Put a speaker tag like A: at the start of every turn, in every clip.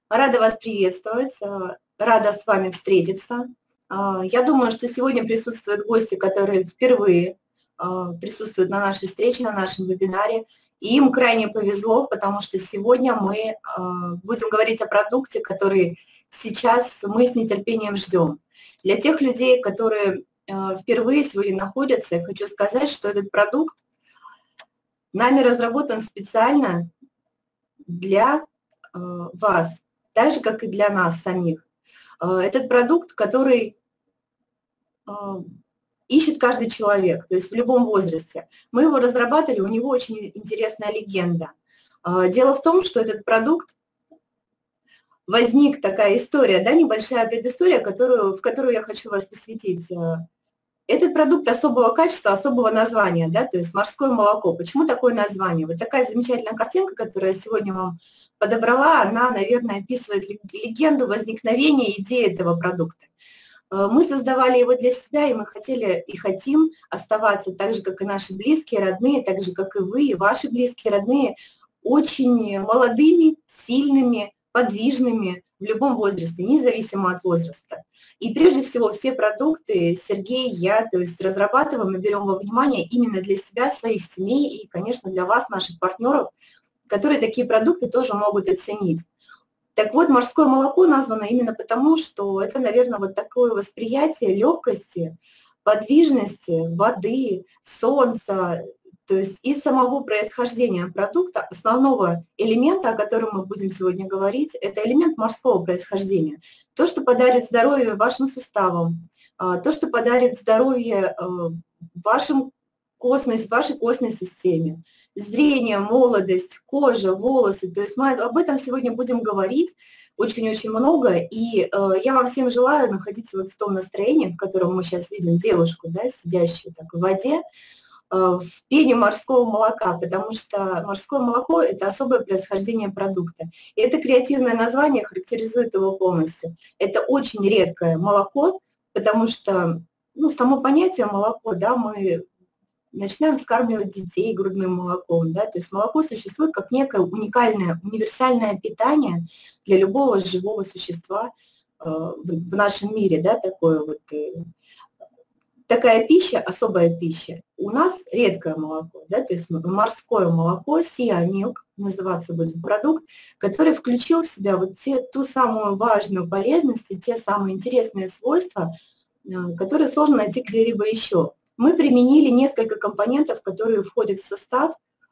A: Рада вас приветствовать, рада с вами встретиться. Я думаю, что сегодня присутствуют гости, которые впервые присутствуют на нашей встрече, на нашем вебинаре. И им крайне повезло, потому что сегодня мы будем говорить о продукте, который сейчас мы с нетерпением ждем. Для тех людей, которые впервые сегодня находятся, я хочу сказать, что этот продукт нами разработан специально для вас, так же, как и для нас самих. Этот продукт, который ищет каждый человек, то есть в любом возрасте. Мы его разрабатывали, у него очень интересная легенда. Дело в том, что этот продукт, возник такая история, да, небольшая предыстория, в которую я хочу вас посвятить. Этот продукт особого качества, особого названия, да, то есть морское молоко. Почему такое название? Вот такая замечательная картинка, которую я сегодня вам подобрала, она, наверное, описывает легенду возникновения идеи этого продукта. Мы создавали его для себя, и мы хотели и хотим оставаться так же, как и наши близкие, родные, так же, как и вы, и ваши близкие, родные, очень молодыми, сильными, подвижными в любом возрасте, независимо от возраста. И прежде всего все продукты Сергей, я, то есть разрабатываем и берем во внимание именно для себя, своих семей и, конечно, для вас, наших партнеров, которые такие продукты тоже могут оценить. Так вот, морское молоко названо именно потому, что это, наверное, вот такое восприятие легкости, подвижности, воды, солнца, то есть и самого происхождения продукта, основного элемента, о котором мы будем сегодня говорить, это элемент морского происхождения. То, что подарит здоровье вашим суставам, то, что подарит здоровье вашей костной системе, зрение, молодость, кожа, волосы. То есть мы об этом сегодня будем говорить очень-очень много, и я вам всем желаю находиться вот в том настроении, в котором мы сейчас видим девушку, да, сидящую так в воде, в пене морского молока, потому что морское молоко – это особое происхождение продукта. И это креативное название характеризует его полностью. Это очень редкое молоко, потому что, ну, само понятие молоко, да, мы начинаем вскармливать детей грудным молоком, да, то есть молоко существует как некое уникальное, универсальное питание для любого живого существа в нашем мире, да, такое вот. Такая пища, особая пища, у нас редкое молоко, да, то есть морское молоко, Sea Milk называться будет продукт, который включил в себя вот ту самую важную полезность и те самые интересные свойства, которые сложно найти где-либо еще. Мы применили несколько компонентов, которые входят в состав,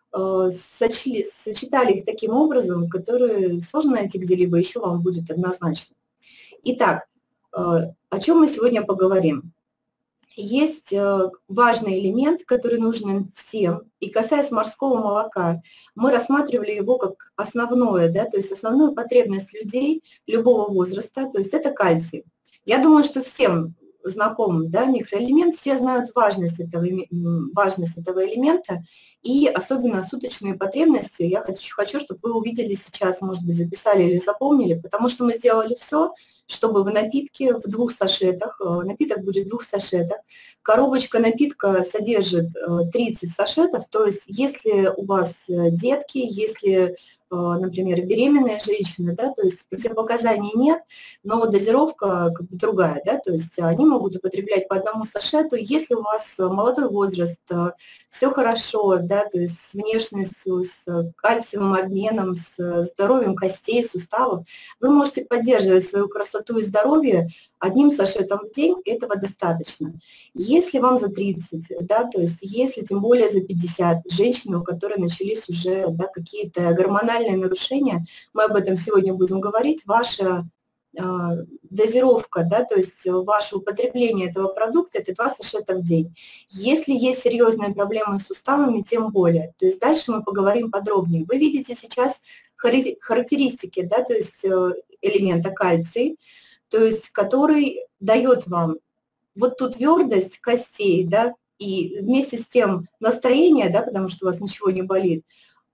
A: сочетали их таким образом, которые сложно найти где-либо еще, вам будет однозначно. Итак, о чем мы сегодня поговорим? Есть важный элемент, который нужен всем, и касаясь морского молока, мы рассматривали его как основное, да, то есть основную потребность людей любого возраста, то есть это кальций. Я думаю, что всем знаком, да, микроэлемент, все знают важность этого элемента, и особенно суточные потребности. Я хочу, чтобы вы увидели сейчас, может быть, записали или запомнили, потому что мы сделали все, чтобы в напитке в 2 сашетах, напиток будет в 2 сашетах, коробочка напитка содержит 30 сашетов, то есть если у вас детки, если, например, беременная женщина, да, то есть противопоказаний нет, но дозировка как бы другая, да, то есть они могут употреблять по 1 сашету, если у вас молодой возраст, все хорошо, да, то есть с внешностью, с кальциевым обменом, с здоровьем костей, суставов, вы можете поддерживать свою красоту и здоровье 1 сашетом в день, этого достаточно. Если вам за 30, да, то есть если тем более за 50, женщины, у которой начались уже, да, какие-то гормональные нарушения, мы об этом сегодня будем говорить, ваша дозировка, да, то есть ваше употребление этого продукта – это 2 сашета в день. Если есть серьезные проблемы с суставами, тем более. То есть дальше мы поговорим подробнее. Вы видите сейчас характеристики, да, то есть элемента кальций, то есть который дает вам вот ту твердость костей, да, и вместе с тем настроение, да, потому что у вас ничего не болит,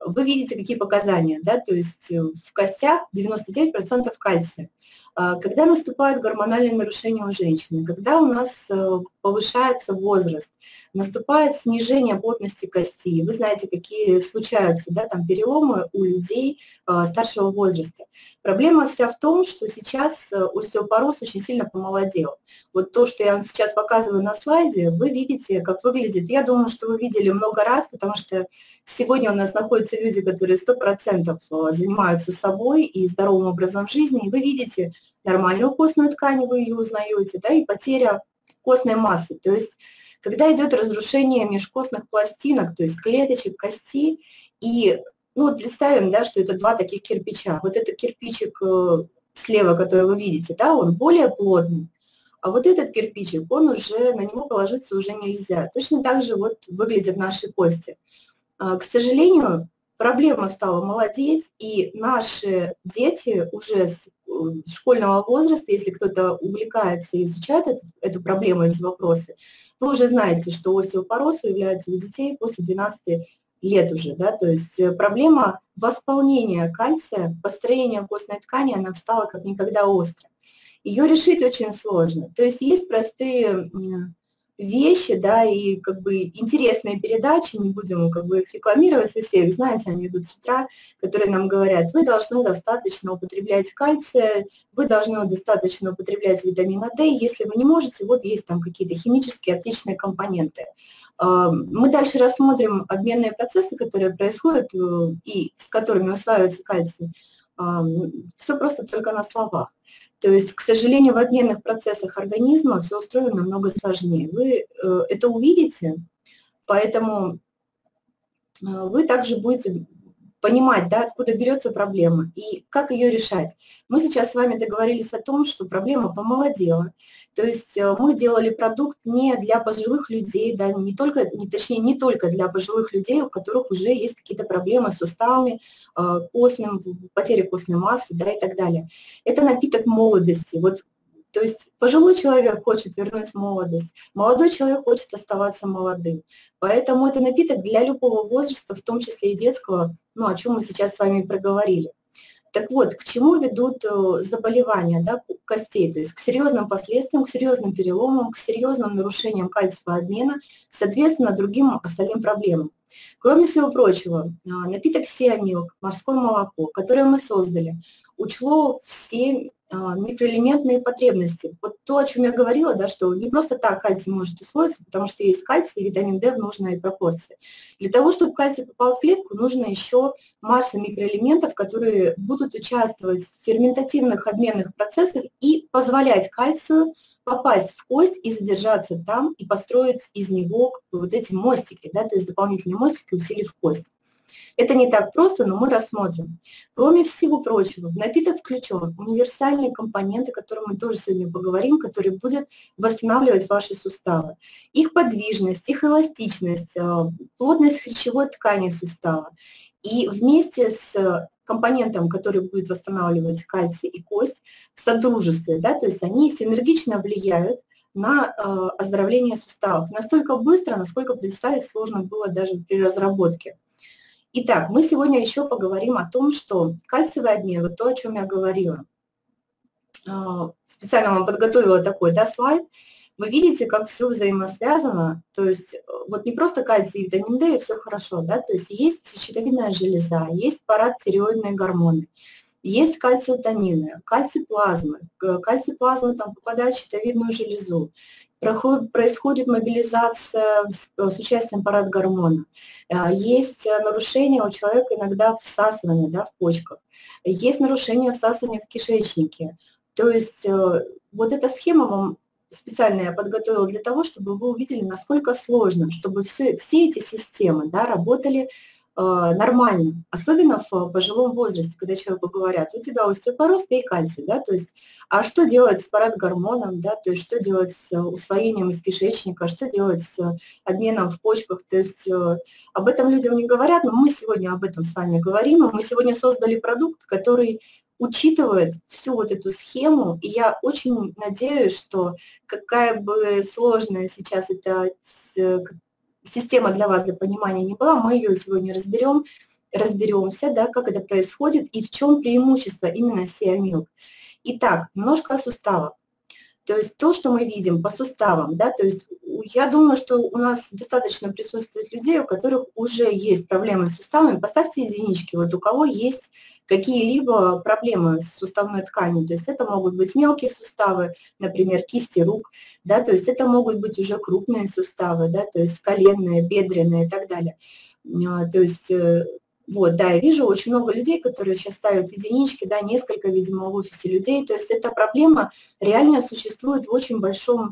A: вы видите, какие показания, да, то есть в костях 99% кальция. Когда наступает гормональное нарушение у женщины, когда у нас повышается возраст, наступает снижение плотности кости, вы знаете, какие случаются, да, там переломы у людей старшего возраста. Проблема вся в том, что сейчас остеопороз очень сильно помолодел. Вот то, что я вам сейчас показываю на слайде, вы видите, как выглядит. Я думаю, что вы видели много раз, потому что сегодня у нас находятся люди, которые 100% занимаются собой и здоровым образом жизни, и вы видите нормальную костную ткань, вы ее узнаете, да, и потеря костной массы. То есть когда идет разрушение межкостных пластинок, то есть клеточек кости, и ну, вот представим, да, что это два таких кирпича. Вот этот кирпичик слева, который вы видите, да, он более плотный, а вот этот кирпичик, он уже, на него положиться уже нельзя. Точно так же вот выглядят наши кости. К сожалению, проблема стала молодеть, и наши дети уже с школьного возраста, если кто-то увлекается и изучает эту проблему, эти вопросы, вы уже знаете, что остеопороз выявляется у детей после 12 лет уже, да, то есть проблема восполнения кальция, построения костной ткани, она встала как никогда остро. Ее решить очень сложно. То есть есть простые вещи, да, и как бы интересные передачи, не будем как бы их рекламировать, вы все их знаете, они идут с утра, которые нам говорят, вы должны достаточно употреблять кальция, вы должны достаточно употреблять витамина D, если вы не можете, вот есть там какие-то химические, оптичные компоненты. Мы дальше рассмотрим обменные процессы, которые происходят и с которыми усваивается кальций. Все просто только на словах. То есть, к сожалению, в обменных процессах организма все устроено намного сложнее. Вы это увидите, поэтому вы также будете понимать, да, откуда берется проблема и как ее решать. Мы сейчас с вами договорились о том, что проблема помолодела. То есть мы делали продукт не для пожилых людей, да, точнее, не только для пожилых людей, у которых уже есть какие-то проблемы с суставами, костным, потеря костной массы, да, и так далее. Это напиток молодости. Вот, то есть пожилой человек хочет вернуть молодость, молодой человек хочет оставаться молодым. Поэтому это напиток для любого возраста, в том числе и детского, ну, о чем мы сейчас с вами проговорили. Так вот, к чему ведут заболевания, да, костей, то есть к серьезным последствиям, к серьезным переломам, к серьезным нарушениям кальциевого обмена, соответственно, другим остальным проблемам. Кроме всего прочего, напиток Сиамилк, морское молоко, которое мы создали, учло все микроэлементные потребности. Вот то, о чем я говорила, да, что не просто так кальций может усвоиться, потому что есть кальций и витамин D в нужной пропорции. Для того, чтобы кальций попал в клетку, нужно еще масса микроэлементов, которые будут участвовать в ферментативных обменных процессах и позволять кальцию попасть в кость и задержаться там, и построить из него вот эти мостики, да, то есть дополнительные мостики, усилив кость. Это не так просто, но мы рассмотрим. Кроме всего прочего, в напиток включен универсальные компоненты, о которых мы тоже сегодня поговорим, который будет восстанавливать ваши суставы. Их подвижность, их эластичность, плотность хрящевой ткани сустава. И вместе с компонентом, который будет восстанавливать кальций и кость в содружестве, да, то есть они синергично влияют на оздоровление суставов. Настолько быстро, насколько представить сложно было даже при разработке. Итак, мы сегодня еще поговорим о том, что кальциевый обмен, вот то, о чем я говорила. Специально вам подготовила такой, да, слайд. Вы видите, как все взаимосвязано, то есть вот не просто кальций и витамин D, и все хорошо, да, то есть есть щитовидная железа, есть паратиреоидные гормоны, есть кальциотонины, кальций-плазмы там попадает в щитовидную железу, происходит мобилизация с участием парагормона, есть нарушение у человека иногда всасывания, да, в почках, есть нарушение всасывания в кишечнике. То есть вот эта схема вам специально я подготовила для того, чтобы вы увидели, насколько сложно, чтобы все эти системы, да, работали нормально, особенно в пожилом возрасте, когда человеку говорят, у тебя остеопороз, пей кальций, да, то есть, а что делать с парагормоном, да, то есть, что делать с усвоением из кишечника, что делать с обменом в почках, то есть, об этом людям не говорят, но мы сегодня об этом с вами говорим, и мы сегодня создали продукт, который учитывает всю вот эту схему, и я очень надеюсь, что какая бы сложная сейчас эта система для вас, для понимания не была, мы ее сегодня разберем, разберемся, да, как это происходит и в чем преимущество именно Sea Milk. Итак, немножко о суставах. То есть то, что мы видим по суставам, да, то есть я думаю, что у нас достаточно присутствует людей, у которых уже есть проблемы с суставами. Поставьте единички, вот у кого есть какие-либо проблемы с суставной тканью. То есть это могут быть мелкие суставы, например, кисти рук, да, то есть это могут быть уже крупные суставы, да, то есть коленные, бедренные и так далее. То есть вот, да, я вижу очень много людей, которые сейчас ставят единички, да, несколько, видимо, в офисе людей. То есть эта проблема реально существует в очень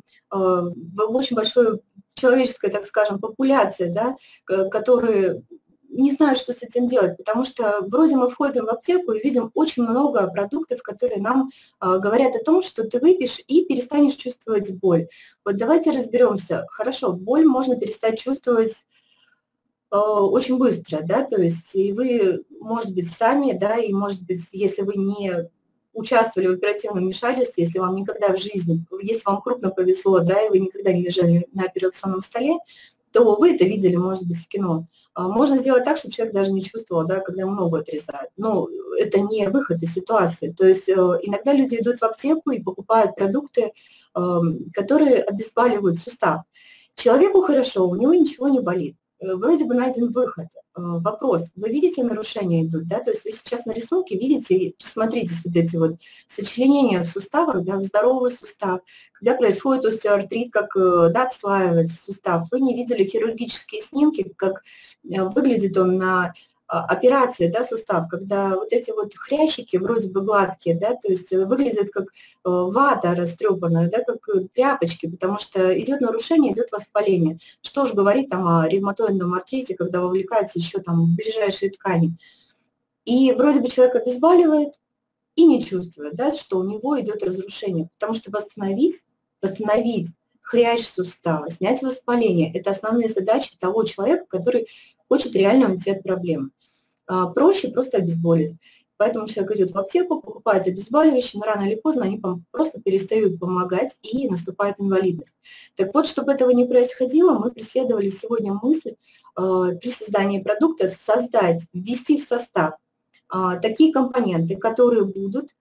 A: большой человеческой, так скажем, популяции, да, которые не знают, что с этим делать, потому что вроде мы входим в аптеку и видим очень много продуктов, которые нам говорят о том, что ты выпьешь и перестанешь чувствовать боль. Вот давайте разберемся. Хорошо, боль можно перестать чувствовать очень быстро, да, то есть и вы, может быть, сами, да, и, может быть, если вы не участвовали в оперативном вмешательстве, если вам никогда в жизни, если вам крупно повезло, да, и вы никогда не лежали на операционном столе, то вы это видели, может быть, в кино. Можно сделать так, чтобы человек даже не чувствовал, да, когда ему ногу отрезают. Но это не выход из ситуации. То есть иногда люди идут в аптеку и покупают продукты, которые обезболивают сустав. Человеку хорошо, у него ничего не болит. Вроде бы найден выход. Вопрос, вы видите, нарушения идут, да, то есть вы сейчас на рисунке видите, присмотритесь вот эти вот сочленения в суставах, да, в здоровый сустав, когда происходит остеоартрит, как, да, отслаивается сустав. Вы не видели хирургические снимки, как выглядит он на операции, да, сустав, когда вот эти вот хрящики вроде бы гладкие, да, то есть выглядят как вата растрепанная, да, как тряпочки, потому что идет нарушение, идет воспаление. Что ж говорить там о ревматоидном артрите, когда вовлекаются еще там ближайшие ткани. И вроде бы человек обезболивает и не чувствует, да, что у него идет разрушение, потому что восстановить хрящ сустава, снять воспаление – это основные задачи того человека, который хочет реально уйти от проблемы. Проще просто обезболить. Поэтому человек идет в аптеку, покупает обезболивающие, но рано или поздно они просто перестают помогать и наступает инвалидность. Так вот, чтобы этого не происходило, мы преследовали сегодня мысль при создании продукта создать, ввести в состав такие компоненты, которые будут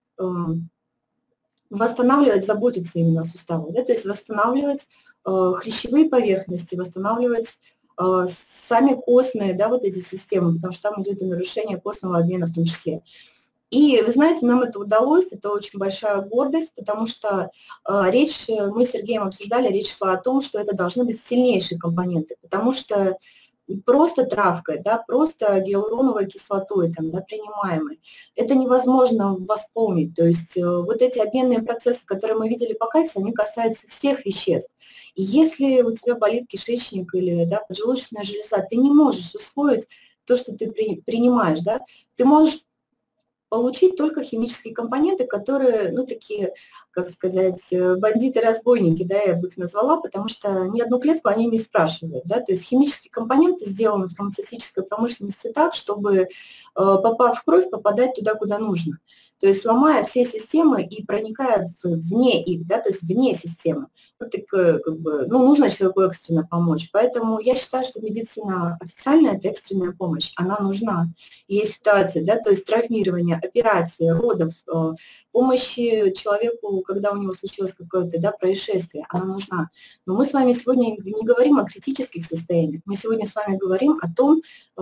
A: восстанавливать, заботиться именно о суставах, да, то есть восстанавливать хрящевые поверхности, восстанавливать сами костные, да, вот эти системы, потому что там идет и нарушение костного обмена в том числе. И вы знаете, нам это удалось, это очень большая гордость, потому что мы с Сергеем обсуждали, речь шла о том, что это должны быть сильнейшие компоненты, потому что просто травкой, да, просто гиалуроновой кислотой, там, да, принимаемой, это невозможно восполнить. То есть вот эти обменные процессы, которые мы видели по кальцию, они касаются всех веществ. И если у тебя болит кишечник или, да, поджелудочная железа, ты не можешь усвоить то, что ты принимаешь, да, ты можешь получить только химические компоненты, которые, ну, такие, как сказать, бандиты-разбойники, да, я бы их назвала, потому что ни одну клетку они не спрашивают, да, то есть химические компоненты сделаны фармацевтической промышленностью так, чтобы, попав в кровь, попадать туда, куда нужно. То есть ломая все системы и проникая вне их, да, то есть вне системы. Вот так, как бы, ну, нужно человеку экстренно помочь. Поэтому я считаю, что медицина официальная – это экстренная помощь, она нужна. Есть ситуации, да, то есть травмирование, операции, родов, помощи человеку, когда у него случилось какое-то, да, происшествие, она нужна. Но мы с вами сегодня не говорим о критических состояниях, мы сегодня с вами говорим о том,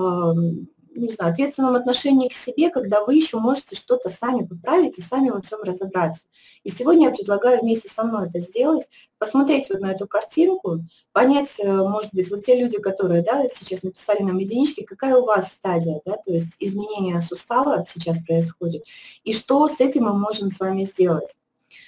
A: не знаю, ответственном отношении к себе, когда вы еще можете что-то сами поправить и сами во всем разобраться. И сегодня я предлагаю вместе со мной это сделать, посмотреть вот на эту картинку, понять, может быть, вот те люди, которые, да, сейчас написали нам единички, какая у вас стадия, да, то есть изменение сустава сейчас происходит, и что с этим мы можем с вами сделать.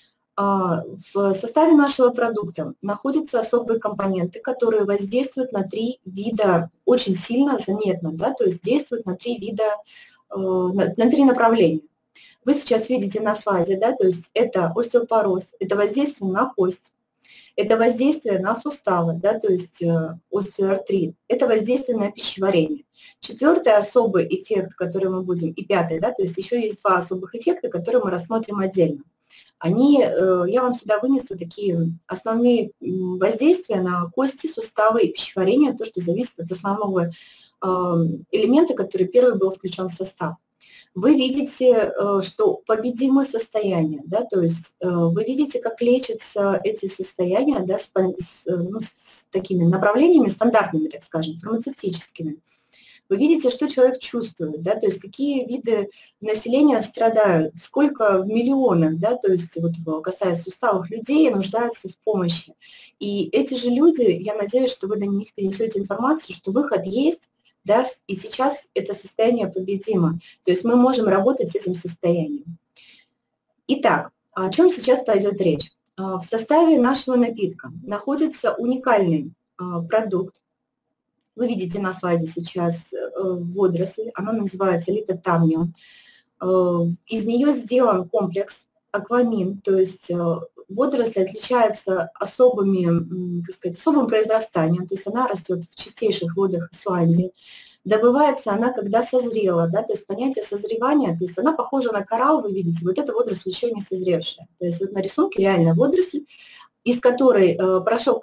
A: В составе нашего продукта находятся особые компоненты, которые воздействуют на 3 вида, очень сильно, заметно, да, то есть действуют на 3 вида, на 3 направления. Вы сейчас видите на слайде, да, то есть это остеопороз, это воздействие на кость, это воздействие на суставы, да, то есть остеоартрит, это воздействие на пищеварение. 4-й особый эффект, который мы будем, и 5-й, да, то есть еще есть 2 особых эффекта, которые мы рассмотрим отдельно. Я вам сюда вынесла такие основные воздействия на кости, суставы и пищеварение, то, что зависит от основного элемента, который первый был включен в состав. Вы видите, что победимы состояния, да, то есть вы видите, как лечатся эти состояния, да, с такими направлениями стандартными, так скажем, фармацевтическими. Вы видите, что человек чувствует, да, то есть какие виды населения страдают, сколько в миллионах, да, то есть вот касаясь суставов людей, нуждаются в помощи. И эти же люди, я надеюсь, что вы до них донесете информацию, что выход есть, да, и сейчас это состояние победимо. То есть мы можем работать с этим состоянием. Итак, о чем сейчас пойдет речь? В составе нашего напитка находится уникальный продукт. Вы видите на слайде сейчас водоросль, она называется литотамниум. Из нее сделан комплекс аквамин, то есть водоросль отличается особым произрастанием, то есть она растет в чистейших водах Исландии. Добывается она, когда созрела, да, то есть понятие созревания, то есть она похожа на коралл, вы видите, вот эта водоросль еще не созревшая. То есть вот на рисунке реально водоросль, из которой, порошок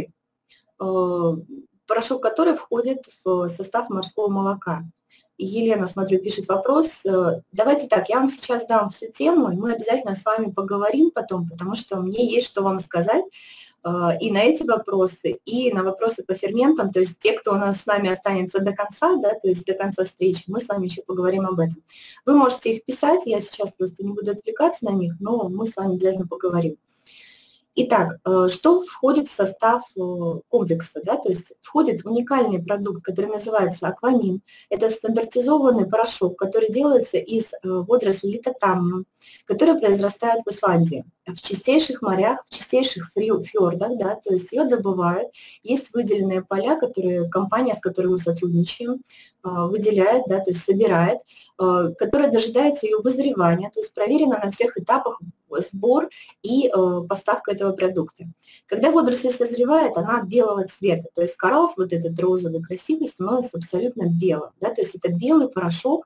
A: которой входит в состав морского молока. И Елена, смотрю, пишет вопрос. Давайте так, я вам сейчас дам всю тему, и мы обязательно с вами поговорим потом, потому что мне есть что вам сказать и на эти вопросы, и на вопросы по ферментам. То есть те, кто у нас с нами останется до конца, да, то есть до конца встречи, мы с вами еще поговорим об этом. Вы можете их писать, я сейчас просто не буду отвлекаться на них, но мы с вами обязательно поговорим. Итак, что входит в состав комплекса? Да? То есть входит уникальный продукт, который называется аквамин. Это стандартизованный порошок, который делается из водорослей литотамниум, который произрастает в Исландии, в чистейших морях, в чистейших фьордах. Да? То есть ее добывают. Есть выделенные поля, которые компания, с которой мы сотрудничаем, выделяет, да, то есть собирает, которая дожидается ее вызревания, то есть проверена на всех этапах сбор и поставка этого продукта. Когда водоросль созревает, она белого цвета, то есть коралл, вот этот розовый, красивый, становится абсолютно белым, да, то есть это белый порошок,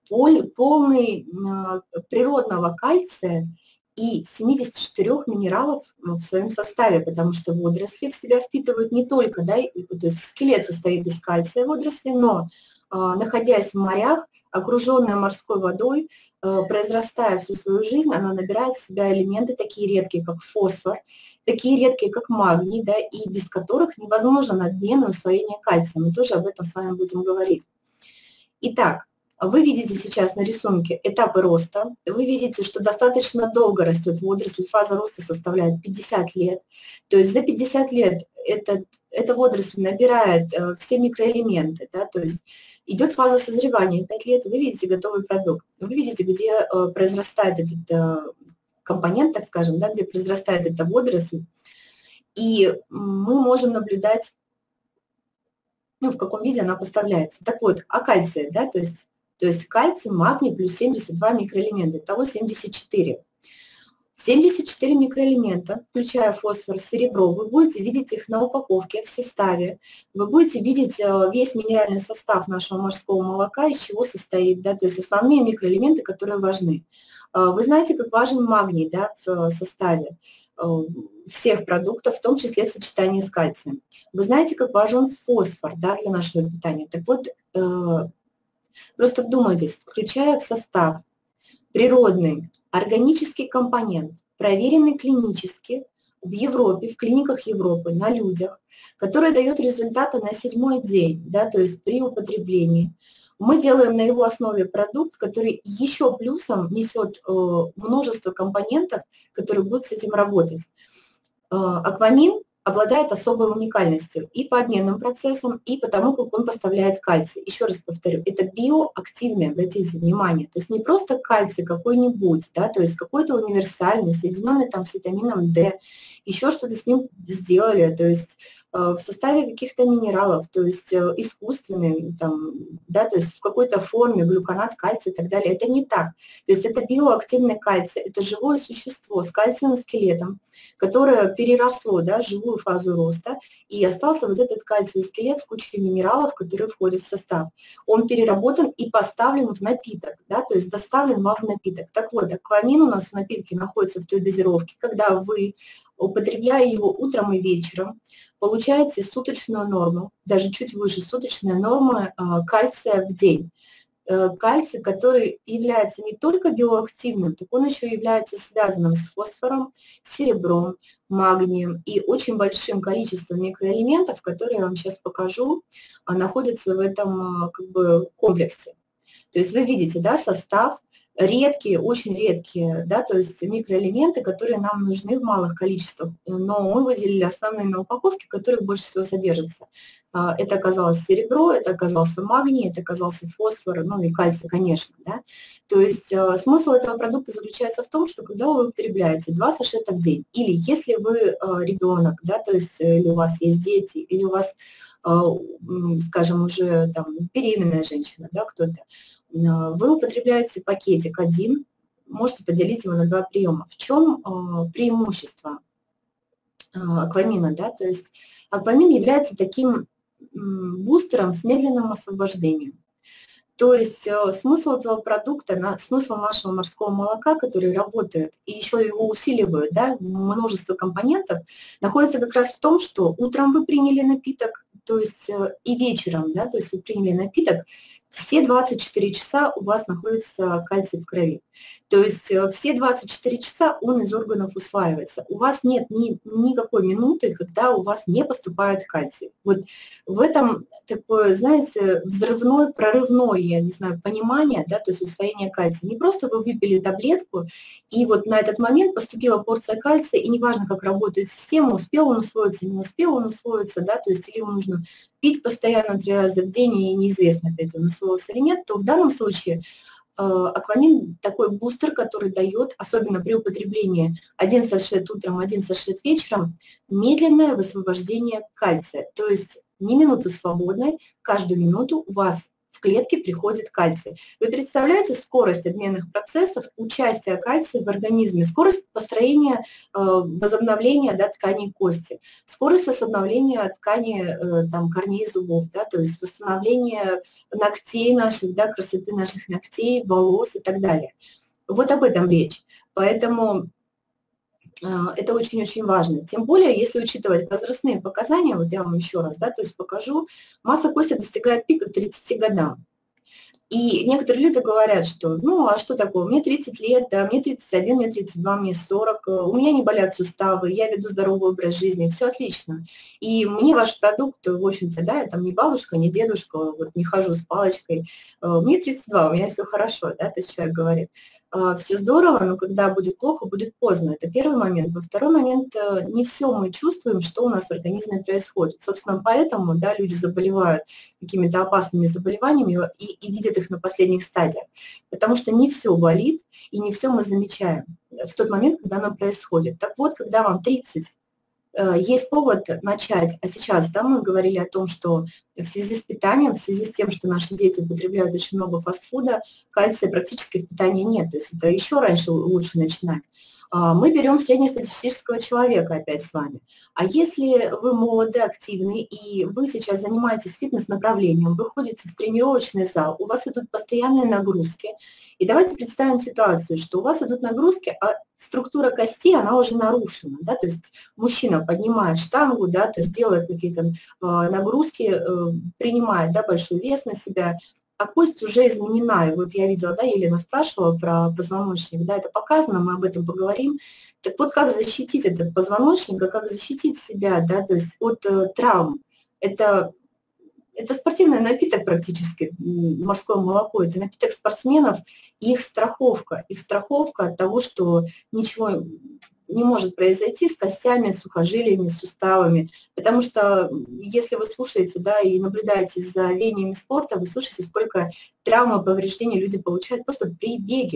A: полный природного кальция и 74 минералов в своем составе, потому что водоросли в себя впитывают не только, да, то есть скелет состоит из кальция водорослей, но находясь в морях, окруженная морской водой, произрастая всю свою жизнь, она набирает в себя элементы такие редкие, как фосфор, такие редкие, как магний, да, и без которых невозможен обмен и усвоение кальция. Мы тоже об этом с вами будем говорить. Итак, вы видите сейчас на рисунке этапы роста. Вы видите, что достаточно долго растет водоросль. Фаза роста составляет 50 лет. То есть за 50 лет эта водоросль набирает все микроэлементы. Да, то есть идет фаза созревания 5 лет, вы видите готовый продукт. Вы видите, где произрастает этот компонент, так скажем, да, где произрастает эта водоросль. И мы можем наблюдать, в каком виде она поставляется. Так вот, а кальция, да, то есть кальций, магний плюс 72 микроэлемента, итого 74. 74 микроэлемента, включая фосфор, серебро, вы будете видеть их на упаковке, в составе, вы будете видеть весь минеральный состав нашего морского молока, из чего состоит, да, то есть основные микроэлементы, которые важны. Вы знаете, как важен магний, да, в составе всех продуктов, в том числе в сочетании с кальцием. Вы знаете, как важен фосфор, да, для нашего питания. Так вот, просто вдумайтесь, включая в состав природный органический компонент, проверенный клинически в Европе, в клиниках Европы, на людях, который дает результаты на 7-й день, да, то есть при употреблении. Мы делаем на его основе продукт, который еще плюсом несет множество компонентов, которые будут с этим работать. Аквамин обладает особой уникальностью и по обменным процессам, и по тому, как он поставляет кальций. Еще раз повторю, это биоактивный, обратите внимание, то есть не просто кальций какой-нибудь, да, то есть какой-то универсальный, соединенный там с витамином D, еще что-то с ним сделали, то есть в составе каких-то минералов, то есть искусственные, там, да, то есть в какой-то форме глюконат, кальций и так далее. Это не так. То есть это биоактивный кальций, это живое существо с кальциевым скелетом, которое переросло, да, живую фазу роста, и остался вот этот кальциевый скелет с кучей минералов, которые входят в состав. Он переработан и поставлен в напиток, да, то есть доставлен вам в напиток. Так вот, аквамин у нас в напитке находится в той дозировке, когда вы, употребляя его утром и вечером, получаете суточную норму, даже чуть выше суточной нормы кальция в день. Кальций, который является не только биоактивным, так он еще является связанным с фосфором, серебром, магнием и очень большим количеством микроэлементов, которые я вам сейчас покажу, находятся в этом как бы комплексе. То есть вы видите, да, состав, редкие, очень редкие, да, то есть микроэлементы, которые нам нужны в малых количествах, но мы выделили основные на упаковке, которые больше всего содержатся. Это оказалось серебро, это оказался магний, это оказался фосфор, ну и кальций, конечно, да. То есть смысл этого продукта заключается в том, что когда вы употребляете 2 сашета в день, или если вы ребенок, да, то есть или у вас есть дети, или у вас, скажем, уже там беременная женщина, да, кто-то, вы употребляете пакетик один, можете поделить его на 2 приема. В чем преимущество аквамина? Да? То есть аквамин является таким бустером с медленным освобождением. То есть смысл этого продукта, смысл нашего морского молока, который работает, и еще его усиливают, да, множество компонентов, находится как раз в том, что утром вы приняли напиток, то есть и вечером, да, то есть вы приняли напиток, все 24 часа у вас находится кальций в крови. То есть все 24 часа он из органов усваивается. У вас нет никакой минуты, когда у вас не поступает кальций. Вот в этом такое, знаете, взрывное, прорывное, я не знаю, понимание, да, то есть усвоение кальция. Не просто вы выпили таблетку, и вот на этот момент поступила порция кальция, и неважно, как работает система, успел он усвоиться, не успел он усвоиться, да, то есть или ему нужно пить постоянно 3 раза в день, и неизвестно, опять он усвоился или нет, то в данном случае аквамин такой бустер, который дает, особенно при употреблении 1 сашет утром, 1 сашет вечером, медленное высвобождение кальция. То есть ни минуты свободной, каждую минуту у вас в клетке приходит кальций. Вы представляете скорость обменных процессов, участие кальция в организме, скорость построения, возобновления, да, тканей кости, скорость восстановления ткани там, корней зубов, да, то есть восстановление ногтей наших, да, красоты наших ногтей, волос и так далее. Вот об этом речь. Поэтому это очень-очень важно. Тем более, если учитывать возрастные показания, вот я вам еще раз, да, то есть покажу, масса кости достигает пика к 30 годам. И некоторые люди говорят, что, ну, а что такое, мне 30 лет, да, мне 31, мне 32, мне 40, у меня не болят суставы, я веду здоровый образ жизни, все отлично. И мне ваш продукт, в общем-то, да, я там не бабушка, не дедушка, вот не хожу с палочкой, мне 32, у меня все хорошо, да, то есть человек говорит. Все здорово, но когда будет плохо, будет поздно. Это первый момент. Во второй момент, не все мы чувствуем, что у нас в организме происходит. Собственно, поэтому, да, люди заболевают какими-то опасными заболеваниями и видят их на последних стадиях. Потому что не все болит, и не все мы замечаем в тот момент, когда оно происходит. Так вот, когда вам 30, есть повод начать, а сейчас, да, мы говорили о том, что в связи с питанием, в связи с тем, что наши дети употребляют очень много фастфуда, кальция практически в питании нет, то есть это еще раньше лучше начинать. Мы берем среднестатистического человека опять с вами. А если вы молоды, активны, и вы сейчас занимаетесь фитнес-направлением, вы ходите в тренировочный зал, у вас идут постоянные нагрузки, и давайте представим ситуацию, что у вас идут нагрузки, а структура кости, она уже нарушена, да, то есть мужчина поднимает штангу, да, то есть делает какие-то нагрузки, принимает, да, большой вес на себя, а кость уже изменена. И вот я видела, да, Елена спрашивала про позвоночник, да, это показано, мы об этом поговорим. Так вот, как защитить этот позвоночник, а как защитить себя, да, то есть от травм. Это спортивный напиток практически, морское молоко, это напиток спортсменов и их страховка от того, что ничего не может произойти с костями, с сухожилиями, с суставами. Потому что если вы слушаете, да, и наблюдаете за веяниями спорта, вы слышите, сколько травм и повреждений люди получают просто при беге.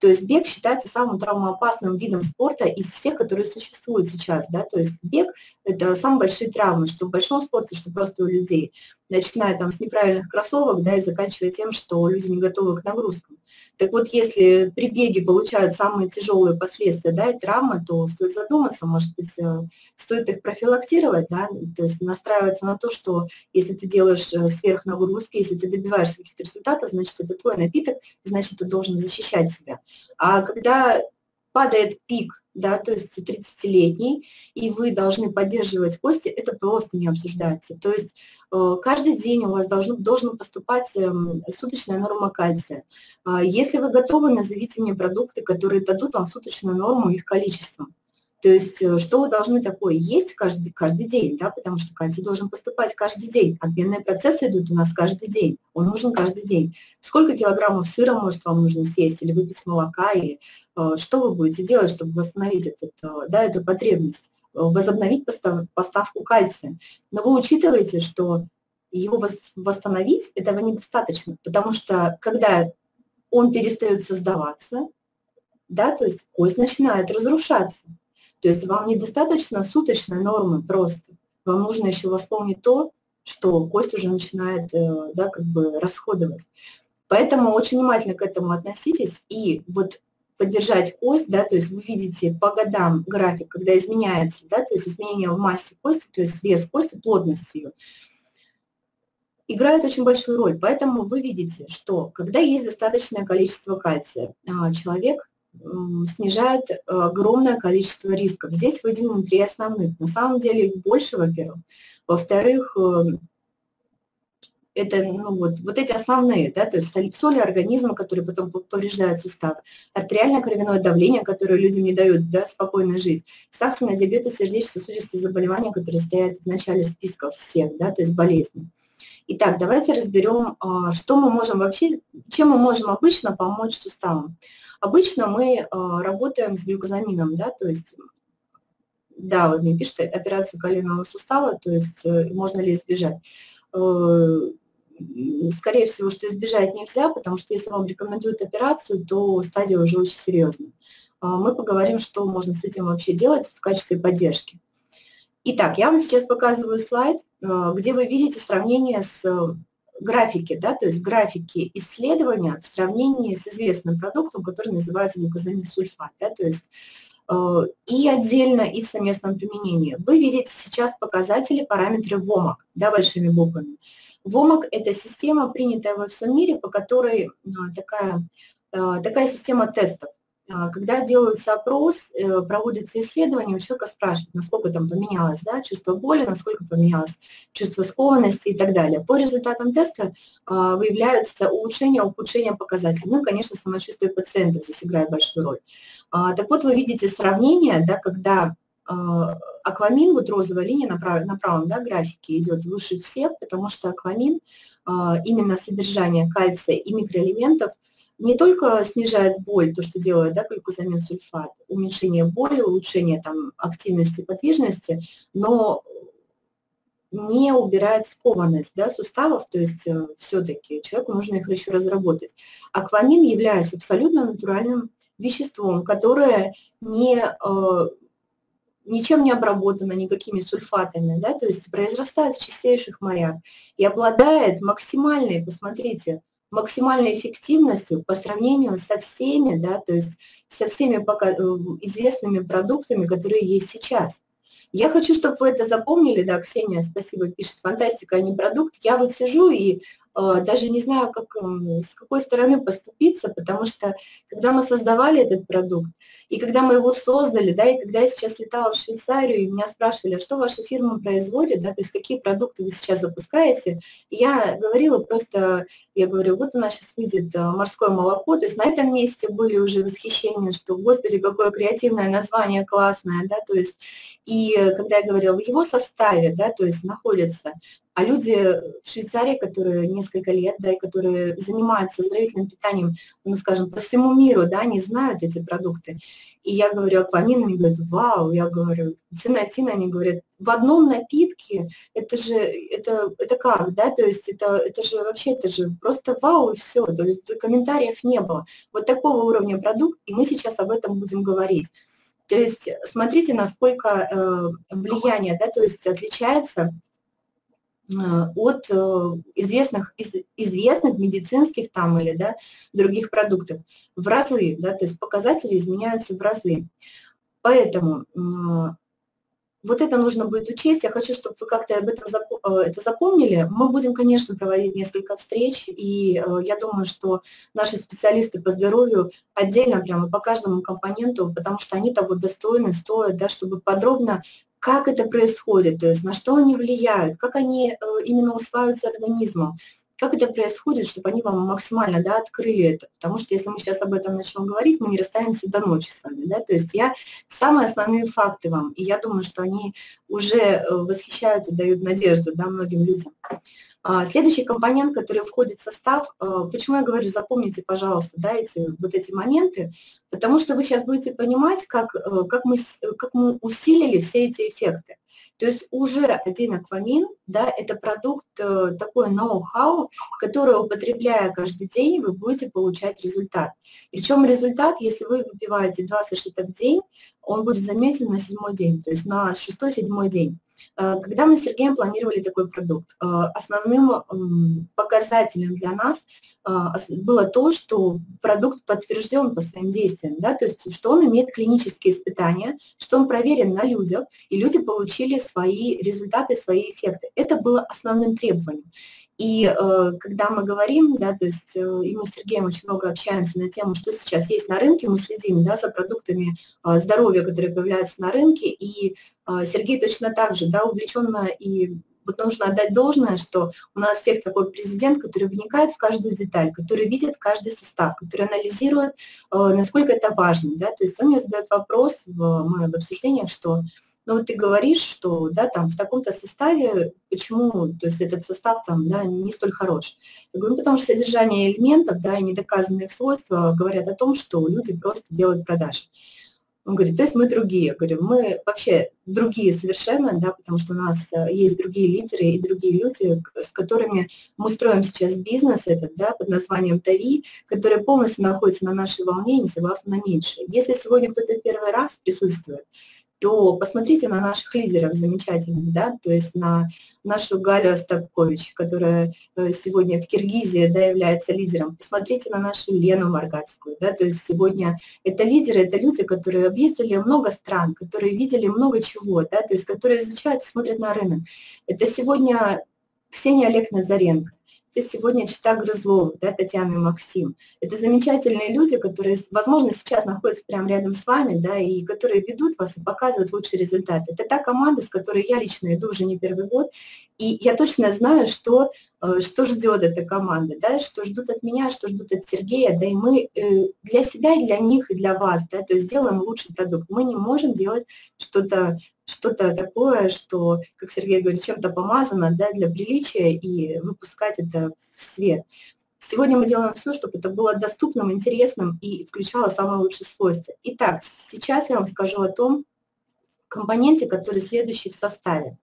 A: То есть бег считается самым травмоопасным видом спорта из всех, которые существуют сейчас, да, то есть бег – это самые большие травмы, что в большом спорте, что просто у людей, начиная там с неправильных кроссовок, да, и заканчивая тем, что люди не готовы к нагрузкам. Так вот, если при беге получают самые тяжелые последствия, да, и травмы, то стоит задуматься, может быть, стоит их профилактировать, да, то есть настраиваться на то, что если ты делаешь сверхнагрузки, если ты добиваешься каких-то результатов, значит, это твой напиток, значит, ты должен защищать себя. А когда падает пик, да, то есть 30-летний, и вы должны поддерживать кости, это просто не обсуждается. То есть каждый день у вас должен поступать суточная норма кальция. Если вы готовы, назовите мне продукты, которые дадут вам суточную норму их количеством. То есть что вы должны такое есть каждый день, да, потому что кальций должен поступать каждый день. Обменные процессы идут у нас каждый день, он нужен каждый день. Сколько килограммов сыра, может, вам нужно съесть, или выпить молока, и что вы будете делать, чтобы восстановить эту потребность, возобновить поставку кальция. Но вы учитываете, что его восстановить, этого недостаточно, потому что когда он перестает создаваться, да, то есть кость начинает разрушаться. То есть вам недостаточно суточной нормы просто. Вам нужно еще восполнить то, что кость уже начинает, да, как бы расходовать. Поэтому очень внимательно к этому относитесь и вот поддержать кость, да, то есть вы видите по годам график, когда изменяется, да, то есть изменение в массе кости, то есть вес кости, плотность ее, играет очень большую роль. Поэтому вы видите, что когда есть достаточное количество кальция, человек снижает огромное количество рисков. Здесь выделены 3 основных. На самом деле их больше, во-первых. Во-вторых, это вот эти основные, да, то есть соли организма, которые потом повреждают суставы, артериальное кровяное давление, которое людям не дают, да, спокойно жить, сахарный диабет и сердечно-сосудистые заболевания, которые стоят в начале списков всех, да, то есть болезней. Итак, давайте разберем, что мы можем вообще, чем мы можем обычно помочь суставам. Обычно мы работаем с глюкозамином, да, то есть, да, вот мне пишут, операция коленного сустава, то есть можно ли избежать. Скорее всего, что избежать нельзя, потому что если вам рекомендуют операцию, то стадия уже очень серьезная. Мы поговорим, что можно с этим вообще делать в качестве поддержки. Итак, я вам сейчас показываю слайд, где вы видите сравнение с графики, да, то есть графики исследования в сравнении с известным продуктом, который называется глюкозамин сульфат, да, то есть и отдельно, и в совместном применении. Вы видите сейчас показатели, параметры ВОМАК, да, большими буквами. ВОМАК – это система, принятая во всем мире, по которой такая система тестов. Когда делается опрос, проводится исследование, у человека спрашивают, насколько там поменялось, да, чувство боли, насколько поменялось чувство скованности и так далее. По результатам теста выявляется улучшение, ухудшение показателей. Ну и, конечно, самочувствие пациентов здесь играет большую роль. Так вот, вы видите сравнение, да, когда аквамин, вот розовая линия на правом, да, графике идет выше всех, потому что аквамин, именно содержание кальция и микроэлементов, не только снижает боль, то, что делает, да, глюкозамин сульфат, уменьшение боли, улучшение там, активности, подвижности, но не убирает скованность, да, суставов, то есть все-таки человеку нужно их еще разработать. Аквамин является абсолютно натуральным веществом, которое ничем не обработано, никакими сульфатами, да, то есть произрастает в чистейших морях и обладает максимальной, посмотрите, максимальной эффективностью по сравнению со всеми, да, то есть со всеми известными продуктами, которые есть сейчас. Я хочу, чтобы вы это запомнили, да, Ксения, спасибо, пишет, фантастика, а не продукт. Я вот сижу и даже не знаю, с какой стороны поступиться, потому что когда мы создавали этот продукт, и когда мы его создали, да, и когда я сейчас летала в Швейцарию, и меня спрашивали, а что ваша фирма производит, да, то есть какие продукты вы сейчас запускаете, и я говорила просто, я говорю, вот у нас сейчас выйдет морское молоко, то есть на этом месте были уже восхищения, что, господи, какое креативное название, классное, да, то есть, и когда я говорила, в его составе, да, то есть находится А люди в Швейцарии, которые несколько лет, да, и которые занимаются оздоровительным питанием, ну, скажем, по всему миру, да, они знают эти продукты. И я говорю, аквамин, они говорят, вау, я говорю, цинатин, они говорят, в одном напитке, это же, это как, да, то есть это же вообще, это же просто вау, и все, то есть комментариев не было. Вот такого уровня продукт, и мы сейчас об этом будем говорить. То есть смотрите, насколько влияние, да, то есть отличается от известных медицинских там или, да, других продуктов в разы, да, то есть показатели изменяются в разы. Поэтому вот это нужно будет учесть. Я хочу, чтобы вы как-то об этом это запомнили. Мы будем, конечно, проводить несколько встреч, и я думаю, что наши специалисты по здоровью отдельно прямо по каждому компоненту, потому что они того достойны, стоят, да, чтобы подробно, как это происходит, то есть на что они влияют, как они именно усваиваются организмом, как это происходит, чтобы они вам максимально, да, открыли это. Потому что если мы сейчас об этом начнем говорить, мы не расстанемся до ночи с вами. Да? То есть я самые основные факты вам, и я думаю, что они уже восхищают и дают надежду, да, многим людям. Следующий компонент, который входит в состав, почему я говорю, запомните, пожалуйста, да, вот эти моменты, потому что вы сейчас будете понимать, как мы усилили все эти эффекты. То есть уже один аквамин, да, это продукт, такой ноу-хау, который, употребляя каждый день, вы будете получать результат. Причем результат, если вы выпиваете 20 штук в день, он будет заметен на 7-й день, то есть на 6-7 день. Когда мы с Сергеем планировали такой продукт, основным показателем для нас было то, что продукт подтвержден по своим действиям, да, то есть что он имеет клинические испытания, что он проверен на людях, и люди получили свои результаты, свои эффекты. Это было основным требованием. И когда мы говорим, да, то есть и мы с Сергеем очень много общаемся на тему, что сейчас есть на рынке, мы следим, да, за продуктами здоровья, которые появляются на рынке, и Сергей точно так же, да, увлеченно, и вот нужно отдать должное, что у нас всех такой президент, который вникает в каждую деталь, который видит каждый состав, который анализирует, насколько это важно, да, то есть он мне задает вопрос в моих обсуждениях, что ну вот ты говоришь, что, да, там в таком-то составе, почему, то есть этот состав там, да, не столь хорош. Я говорю, потому что содержание элементов, да, и недоказанные их свойства говорят о том, что люди просто делают продажи. Он говорит, то есть мы другие. Я говорю, мы вообще другие совершенно, да, потому что у нас есть другие лидеры и другие люди, с которыми мы строим сейчас бизнес этот, да, под названием ТАВИ, который полностью находится на нашей волне и не согласен на меньшее. Если сегодня кто-то первый раз присутствует, то посмотрите на наших лидеров замечательных, да, то есть на нашу Галю Остапкович, которая сегодня в Киргизии, да, является лидером. Посмотрите на нашу Лену Маргатскую, да, то есть сегодня это лидеры, это люди, которые объездили много стран, которые видели много чего, да, то есть которые изучают и смотрят на рынок. Это сегодня Ксения Олег Назаренко. Это сегодня Чита Грызлова, да, Татьяна и Максим. Это замечательные люди, которые, возможно, сейчас находятся прямо рядом с вами, да, и которые ведут вас и показывают лучшие результаты. Это та команда, с которой я лично иду уже не первый год, и я точно знаю, что ждет эта команда, да, что ждут от меня, что ждут от Сергея, да, и мы для себя, и для них, и для вас, да, то есть делаем лучший продукт. Мы не можем делать что-то такое, что, как Сергей говорит, чем-то помазано, да, для приличия и выпускать это в свет. Сегодня мы делаем все, чтобы это было доступным, интересным и включало самые лучшие свойства. Итак, сейчас я вам скажу о том компоненте, который следующий в составе.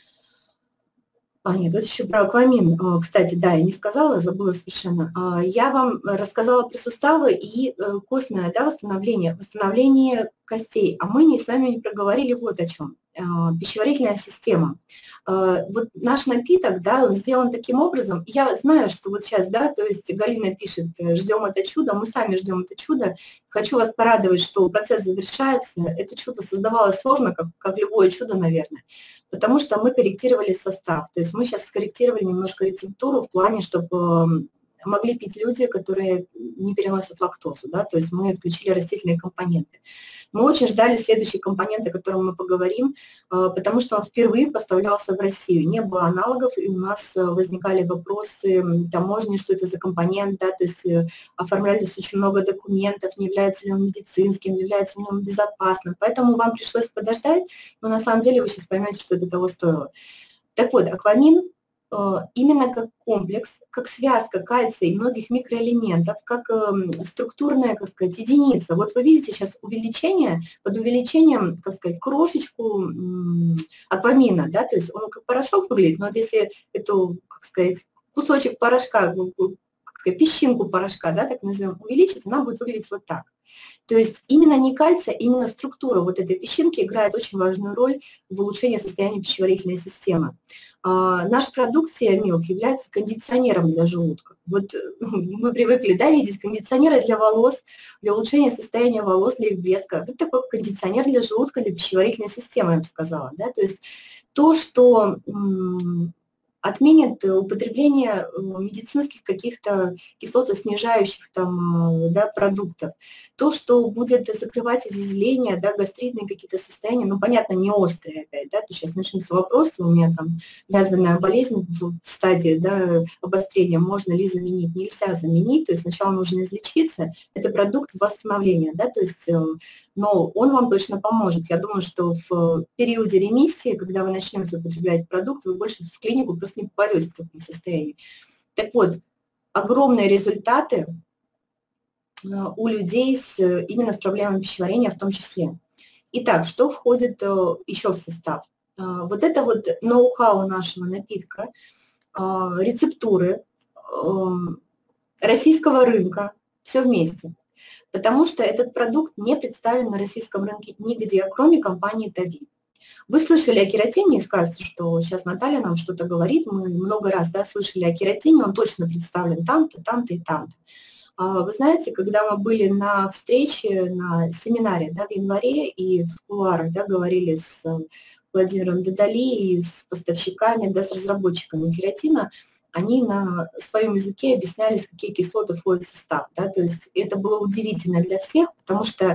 A: Нет, тут еще про аквамин. Кстати, да, я не сказала, забыла совершенно. Я вам рассказала про суставы и костное, да, восстановление костей. А мы с вами не проговорили вот о чем. Пищеварительная система. Вот наш напиток, да, он сделан таким образом. Я знаю, что вот сейчас, да, то есть Галина пишет, ждем это чудо, мы сами ждем это чудо. Хочу вас порадовать, что процесс завершается. Это чудо создавалось сложно, как любое чудо, наверное, потому что мы корректировали состав. То есть мы сейчас скорректировали немножко рецептуру в плане, чтобы могли пить люди, которые не переносят лактозу, да, то есть мы включили растительные компоненты. Мы очень ждали следующий компонент, о котором мы поговорим, потому что он впервые поставлялся в Россию. Не было аналогов, и у нас возникали вопросы таможни, что это за компонент, да, то есть оформлялись очень много документов, не является ли он медицинским, не является ли он безопасным. Поэтому вам пришлось подождать, но на самом деле вы сейчас поймете, что это того стоило. Так вот, аквамин именно как комплекс, как связка кальция и многих микроэлементов, как структурная, как сказать, единица. Вот вы видите сейчас увеличение, под увеличением, как сказать, крошечку аквамина, да, то есть он как порошок выглядит, но вот если эту, как сказать, кусочек порошка, как сказать, песчинку порошка, да, так назовем, увеличить, она будет выглядеть вот так. То есть именно не кальция, именно структура вот этой песчинки играет очень важную роль в улучшении состояния пищеварительной системы. Наш продукт Сиамилк является кондиционером для желудка. Вот мы привыкли, да, видеть кондиционеры для волос, для улучшения состояния волос, для их блеска. Вот такой кондиционер для желудка, для пищеварительной системы, я бы сказала. Да? То есть то, что отменит употребление медицинских каких-то кислотоснижающих там, да, продуктов. То, что будет закрывать изъязвления, да, гастритные какие-то состояния, ну, понятно, не острые опять, да, то сейчас начнутся вопросы, у меня там язвенная болезнь в стадии, да, обострения, можно ли заменить, нельзя заменить, то есть сначала нужно излечиться, это продукт восстановления, да, то есть, но он вам точно поможет. Я думаю, что в периоде ремиссии, когда вы начнете употреблять продукт, вы больше в клинику просто не попадете в таком состоянии. Так вот, огромные результаты у людей именно с проблемами пищеварения в том числе. Итак, что входит еще в состав? Вот это вот ноу-хау нашего напитка, рецептуры, российского рынка, все вместе. Потому что этот продукт не представлен на российском рынке нигде, кроме компании Тави. Вы слышали о кератине и скажете, что сейчас Наталья нам что-то говорит, мы много раз, да, слышали о кератине, он точно представлен там-то, там-то и там-то. Вы знаете, когда мы были на встрече, на семинаре, да, в январе и в кулуарах, да, говорили с Владимиром Дедали и с поставщиками, да, с разработчиками кератина, они на своем языке объяснялись, какие кислоты входят в состав. Да, то есть это было удивительно для всех, потому что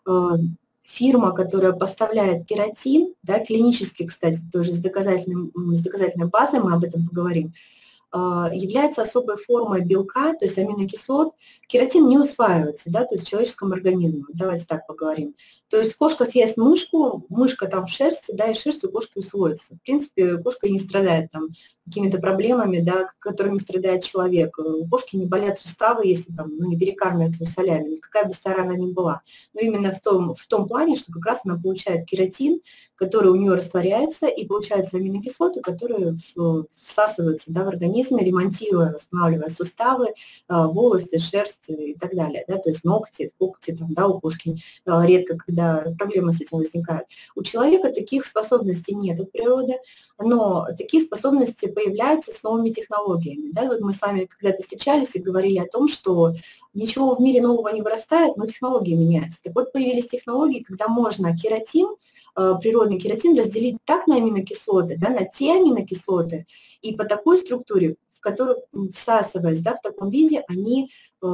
A: фирма, которая поставляет кератин, да, клинически, кстати, тоже с доказательной базой, мы об этом поговорим, является особой формой белка, то есть аминокислот. Кератин не усваивается, да, то есть в человеческом организме. Давайте так поговорим. То есть кошка съест мышку, мышка там в шерсти, да, и шерсть у кошки усвоится. В принципе, кошка не страдает там какими-то проблемами, да, которыми страдает человек. У кошки не болят суставы, если там, ну, не перекармливать ее солями, какая бы старая она ни была. Но именно в том плане, что как раз она получает кератин, который у нее растворяется, и получаются аминокислоты, которые всасываются, да, в организме, ремонтируя, восстанавливая суставы, волосы, шерсть и так далее. Да, то есть ногти, когти, там, да, у кошки редко, когда проблемы с этим возникают. У человека таких способностей нет от природы, но такие способности появляются с новыми технологиями. Да? Вот мы с вами когда-то встречались и говорили о том, что ничего в мире нового не вырастает, но технологии меняются. Так вот, появились технологии, когда можно кератин, природный кератин разделить так на аминокислоты, да, на те аминокислоты, и по такой структуре, в которую, всасываясь, да, в таком виде, они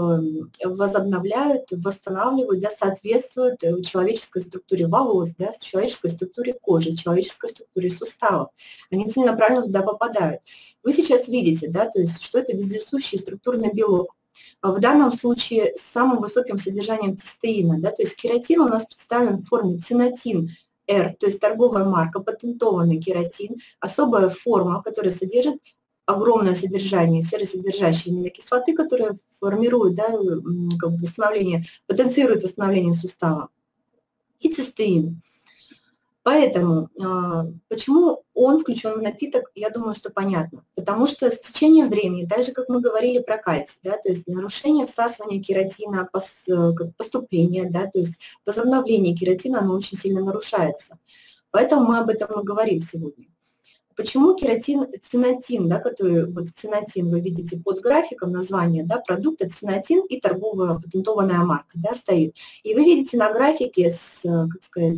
A: возобновляют, восстанавливают, да, соответствуют человеческой структуре волос, да, человеческой структуре кожи, человеческой структуре суставов. Они целенаправленно туда попадают. Вы сейчас видите, да, то есть, что это вездесущий структурный белок. В данном случае с самым высоким содержанием цистеина, да, то есть кератин у нас представлен в форме цинатин R, то есть торговая марка, патентованный кератин, особая форма, которая содержит огромное содержание серосодержащей аминокислоты, которая формирует, да, как бы восстановление, потенцирует восстановление сустава, и цистеин. Поэтому почему он включен в напиток, я думаю, что понятно. Потому что с течением времени, так же, как мы говорили про кальций, да, то есть нарушение всасывания кератина, поступление, да, то есть возобновление кератина, оно очень сильно нарушается. Поэтому мы об этом и говорим сегодня. Почему кератин, цинатин, да, который, вот цинатин вы видите под графиком название, да, продукта цинатин и торговая патентованная марка, да, стоит. И вы видите на графике как сказать,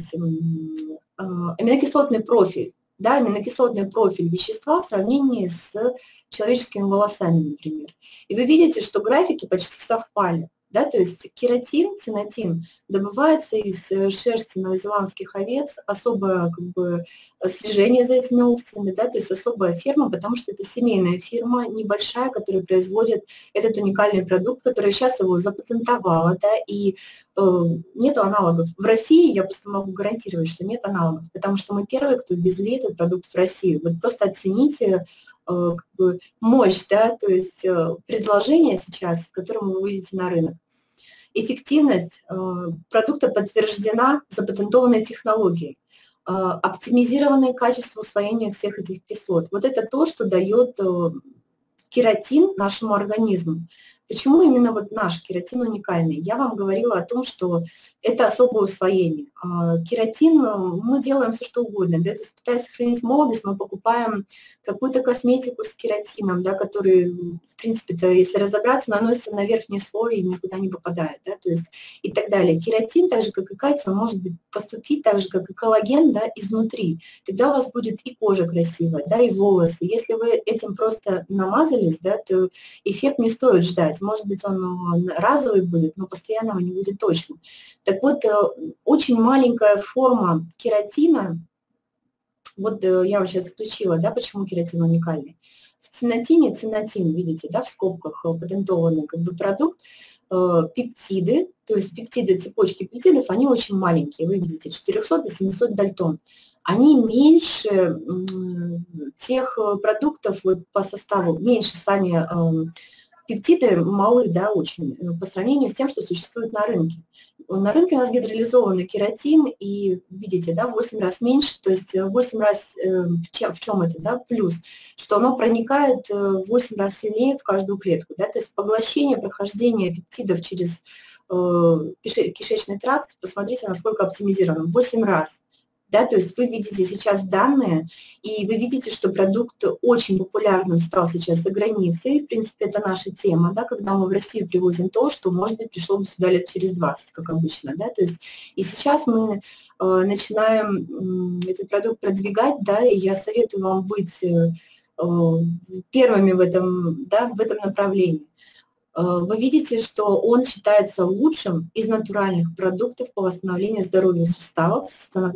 A: аминокислотный профиль, да, аминокислотный профиль вещества в сравнении с человеческими волосами, например. И вы видите, что графики почти совпали. Да, то есть кератин, цинатин добывается из шерсти новозеландских овец, особое как бы слежение за этими овцами, да, то есть особая ферма, потому что это семейная фирма, небольшая, которая производит этот уникальный продукт, который сейчас его запатентовала, да, и нету аналогов. В России я просто могу гарантировать, что нет аналогов, потому что мы первые, кто ввезли этот продукт в Россию. Вот просто оцените как бы мощь, да, то есть предложение сейчас, с которым вы выйдете на рынок. Эффективность продукта подтверждена запатентованной технологией, оптимизированное качество усвоения всех этих кислот. Вот это то, что дает кератин нашему организму. Почему именно вот наш кератин уникальный? Я вам говорила о том, что это особое усвоение. Кератин, мы делаем все, что угодно. Да, то есть, пытаясь сохранить молодость, мы покупаем какую-то косметику с кератином, да, который, в принципе-то, если разобраться, наносится на верхний слой и никуда не попадает. Да, то есть, и так далее. Кератин, так же, как и кальций, он может поступить так же, как и коллаген, да, изнутри. Тогда у вас будет и кожа красивая, да, и волосы. Если вы этим просто намазались, да, то эффект не стоит ждать. Может быть, он разовый будет, но постоянного не будет точно. Так вот, очень маленькая форма кератина, вот я вам сейчас включила, да, почему кератин уникальный. В цинатине, цинатин, видите, да, в скобках патентованный как бы продукт, пептиды, то есть пептиды, цепочки пептидов, они очень маленькие, вы видите, 400 до 700 дальтон. Они меньше тех продуктов вот, по составу, меньше сами пептиды малы, да, очень, по сравнению с тем, что существует на рынке. На рынке у нас гидролизованный кератин, и видите, да, в 8 раз меньше, то есть 8 раз, в чем это, да, плюс, что оно проникает в 8 раз сильнее в каждую клетку, да, то есть поглощение, прохождение пептидов через кишечный тракт, посмотрите, насколько оптимизировано, в 8 раз. Да, то есть вы видите сейчас данные, и вы видите, что продукт очень популярным стал сейчас за границей. В принципе, это наша тема, да, когда мы в Россию привозим то, что, может быть, пришло бы сюда лет через 20, как обычно. Да, то есть, и сейчас мы начинаем этот продукт продвигать, да, и я советую вам быть первыми в этом, да, в этом направлении. Вы видите, что он считается лучшим из натуральных продуктов по восстановлению здоровья суставов,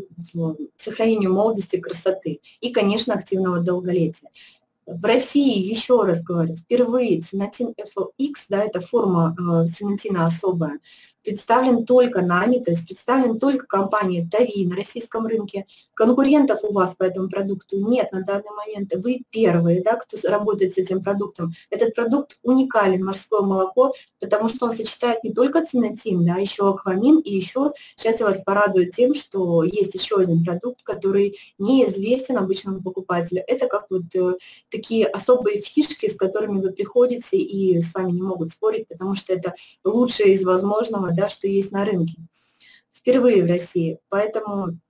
A: сохранению молодости, красоты и, конечно, активного долголетия. В России, еще раз говорю, впервые цинатин FLX, да, это форма цинатина особая, представлен только нами, то есть представлен только компанией ТАВИ на российском рынке. Конкурентов у вас по этому продукту нет на данный момент. Вы первые, да, кто работает с этим продуктом. Этот продукт уникален, морское молоко, потому что он сочетает не только цинатин, да, еще аквамин, и еще, сейчас я вас порадую тем, что есть еще один продукт, который неизвестен обычному покупателю. Это как вот такие особые фишки, с которыми вы приходите и с вами не могут спорить, потому что это лучшее из возможного, да, что есть на рынке. Впервые в России. Поэтому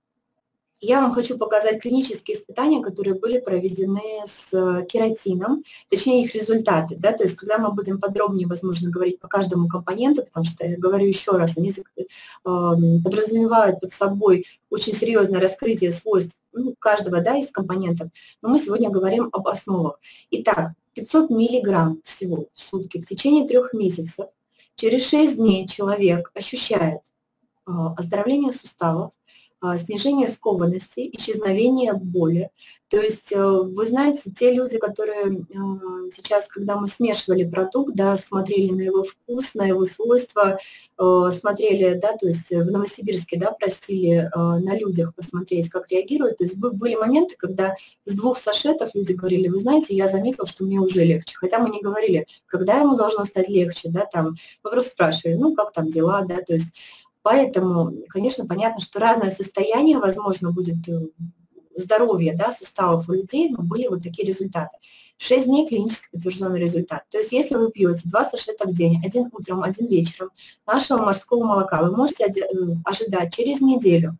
A: я вам хочу показать клинические испытания, которые были проведены с кератином, точнее их результаты. Да, то есть когда мы будем подробнее, возможно, говорить по каждому компоненту, потому что, я говорю еще раз, они подразумевают под собой очень серьезное раскрытие свойств каждого, да, из компонентов, но мы сегодня говорим об основах. Итак, 500 миллиграмм всего в сутки в течение 3 месяцев. Через 6 дней человек ощущает оздоровление суставов, снижение скованности, исчезновение боли. То есть, вы знаете, те люди, которые сейчас, когда мы смешивали продукт, да, смотрели на его вкус, на его свойства, смотрели, да, то есть в Новосибирске, да, просили на людях посмотреть, как реагируют. То есть были моменты, когда с 2 сашетов люди говорили, вы знаете, я заметил, что мне уже легче. Хотя мы не говорили, когда ему должно стать легче, да, там, мы просто спрашивали, ну, как там дела, да, то есть поэтому, конечно, понятно, что разное состояние, возможно, будет здоровье, да, суставов у людей, но были вот такие результаты. 6 дней клинически подтвержденный результат. То есть если вы пьете 2 сашета в день, один утром, один вечером нашего морского молока, вы можете ожидать через неделю,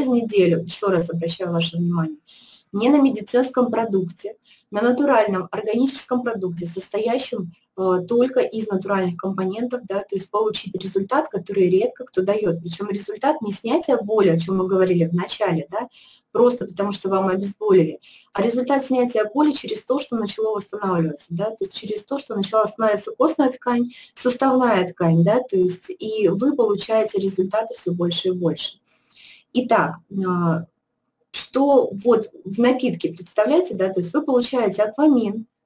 A: еще раз обращаю ваше внимание, не на медицинском продукте, на натуральном органическом продукте, состоящем только из натуральных компонентов, да, то есть получить результат, который редко кто дает. Причем результат не снятия боли, о чем мы говорили в начале, да, просто потому что вам обезболили, а результат снятия боли через то, что начало восстанавливаться, да, то есть через то, что начала восстанавливаться костная ткань, суставная ткань, да, то есть и вы получаете результаты все больше и больше. Итак, что вот в напитке, представляете, да, то есть вы получаете аквамин,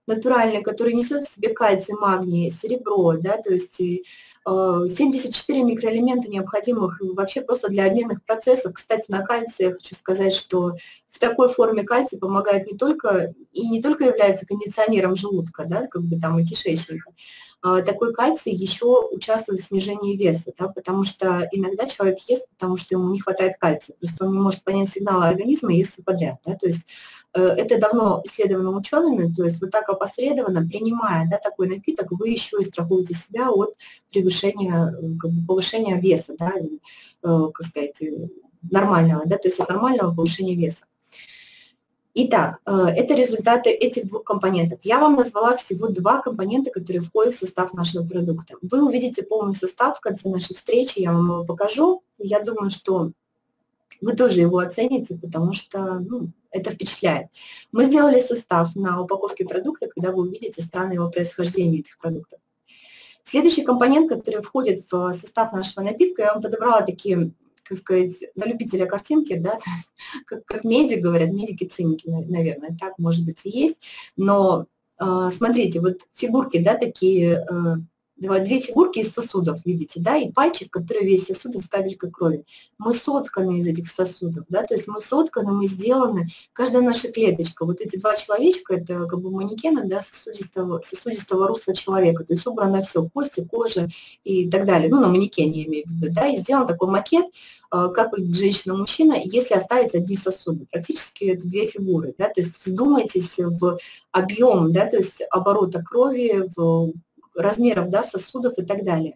A: натуральный, который несет в себе кальций, магний, серебро, да, то есть 74 микроэлемента необходимых вообще просто для обменных процессов. Кстати, на кальций я хочу сказать, что в такой форме кальций помогает не только является кондиционером желудка, да, как бы там и кишечника, такой кальций еще участвует в снижении веса, да, потому что иногда человек ест, потому что ему не хватает кальция, просто он не может понять сигналы организма и ест все подряд. Да, то есть это давно исследовано учеными, то есть вот так опосредованно, принимая, да, такой напиток, вы еще и страхуете себя от превышения, как бы повышения веса, да, как сказать, нормального, да, то есть от нормального повышения веса. Итак, это результаты этих двух компонентов. Я вам назвала всего 2 компонента, которые входят в состав нашего продукта. Вы увидите полный состав в конце нашей встречи, я вам его покажу. Я думаю, что вы тоже его оцените, потому что это впечатляет. Мы сделали состав на упаковке продукта, когда вы увидите страны его происхождения этих продуктов. Следующий компонент, который входит в состав нашего напитка, я вам подобрала такие, как сказать, на любителя картинки, да, как медик говорят, медики-циники, наверное, так, может быть, и есть. Но смотрите, вот фигурки, да, такие, 2 фигурки из сосудов, видите, да, и пальчик, который весь сосуд с капелькой крови. Мы сотканы из этих сосудов, да, то есть мы сотканы, мы сделаны, каждая наша клеточка, вот эти 2 человечка, это как бы манекены, да, сосудистого русла человека, то есть убрано все, кости, кожа и так далее, на манекене я имею в виду, да, и сделан такой макет, как выглядит женщина-мужчина, если оставить одни сосуды, практически это 2 фигуры, да, то есть вдумайтесь в объем, да, то есть оборота крови, в размеров, да, сосудов и так далее.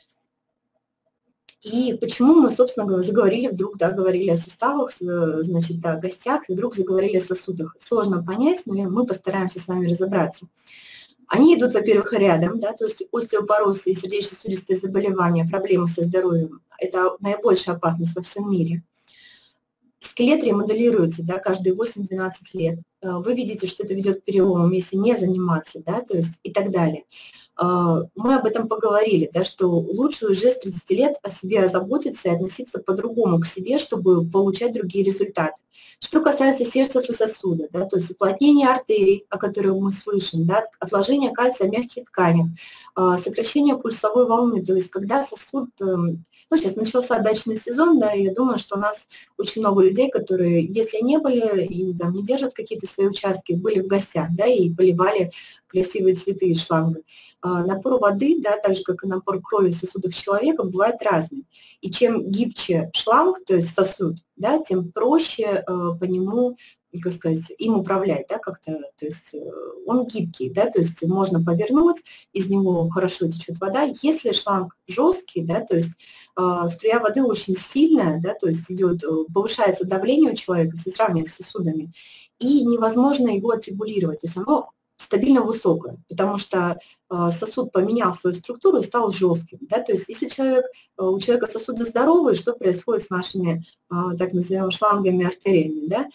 A: И почему мы, собственно говоря, заговорили вдруг, да, говорили о составах, значит, о гостях, и вдруг заговорили о сосудах. Сложно понять, но мы постараемся с вами разобраться. Они идут, во-первых, рядом, да, то есть остеопороз и сердечно-сосудистые заболевания, проблемы со здоровьем – это наибольшая опасность во всем мире. Скелет ремоделируется, да, каждые 8-12 лет. Вы видите, что это ведет к переломам, если не заниматься, да, то есть и так далее. Мы об этом поговорили, да, что лучше уже с 30 лет о себе озаботиться и относиться по-другому к себе, чтобы получать другие результаты. Что касается сердца и сосуда, да, то есть уплотнение артерий, о которых мы слышим, да, отложение кальция в мягких тканях, сокращение пульсовой волны, то есть когда сосуд, сейчас начался дачный сезон, да, и я думаю, что у нас очень много людей, которые, если не были и там не держат какие-то свои участки, были в гостях, да, и поливали красивые цветы из шланга. Напор воды, да, так же, как и напор крови в сосудах человека, бывает разный. И чем гибче шланг, то есть сосуд, да, тем проще по нему, как сказать, им управлять, да, как-то, то есть он гибкий, да, то есть можно повернуть, из него хорошо течет вода. Если шланг жесткий, да, то есть струя воды очень сильная, да, то есть идет, повышается давление у человека, если сравнивать с сосудами, и невозможно его отрегулировать, то есть оно стабильно высокое, потому что сосуд поменял свою структуру и стал жестким. Да? То есть если у человека сосуды здоровые, что происходит с нашими, так называемыми, шлангами, артериями? Да?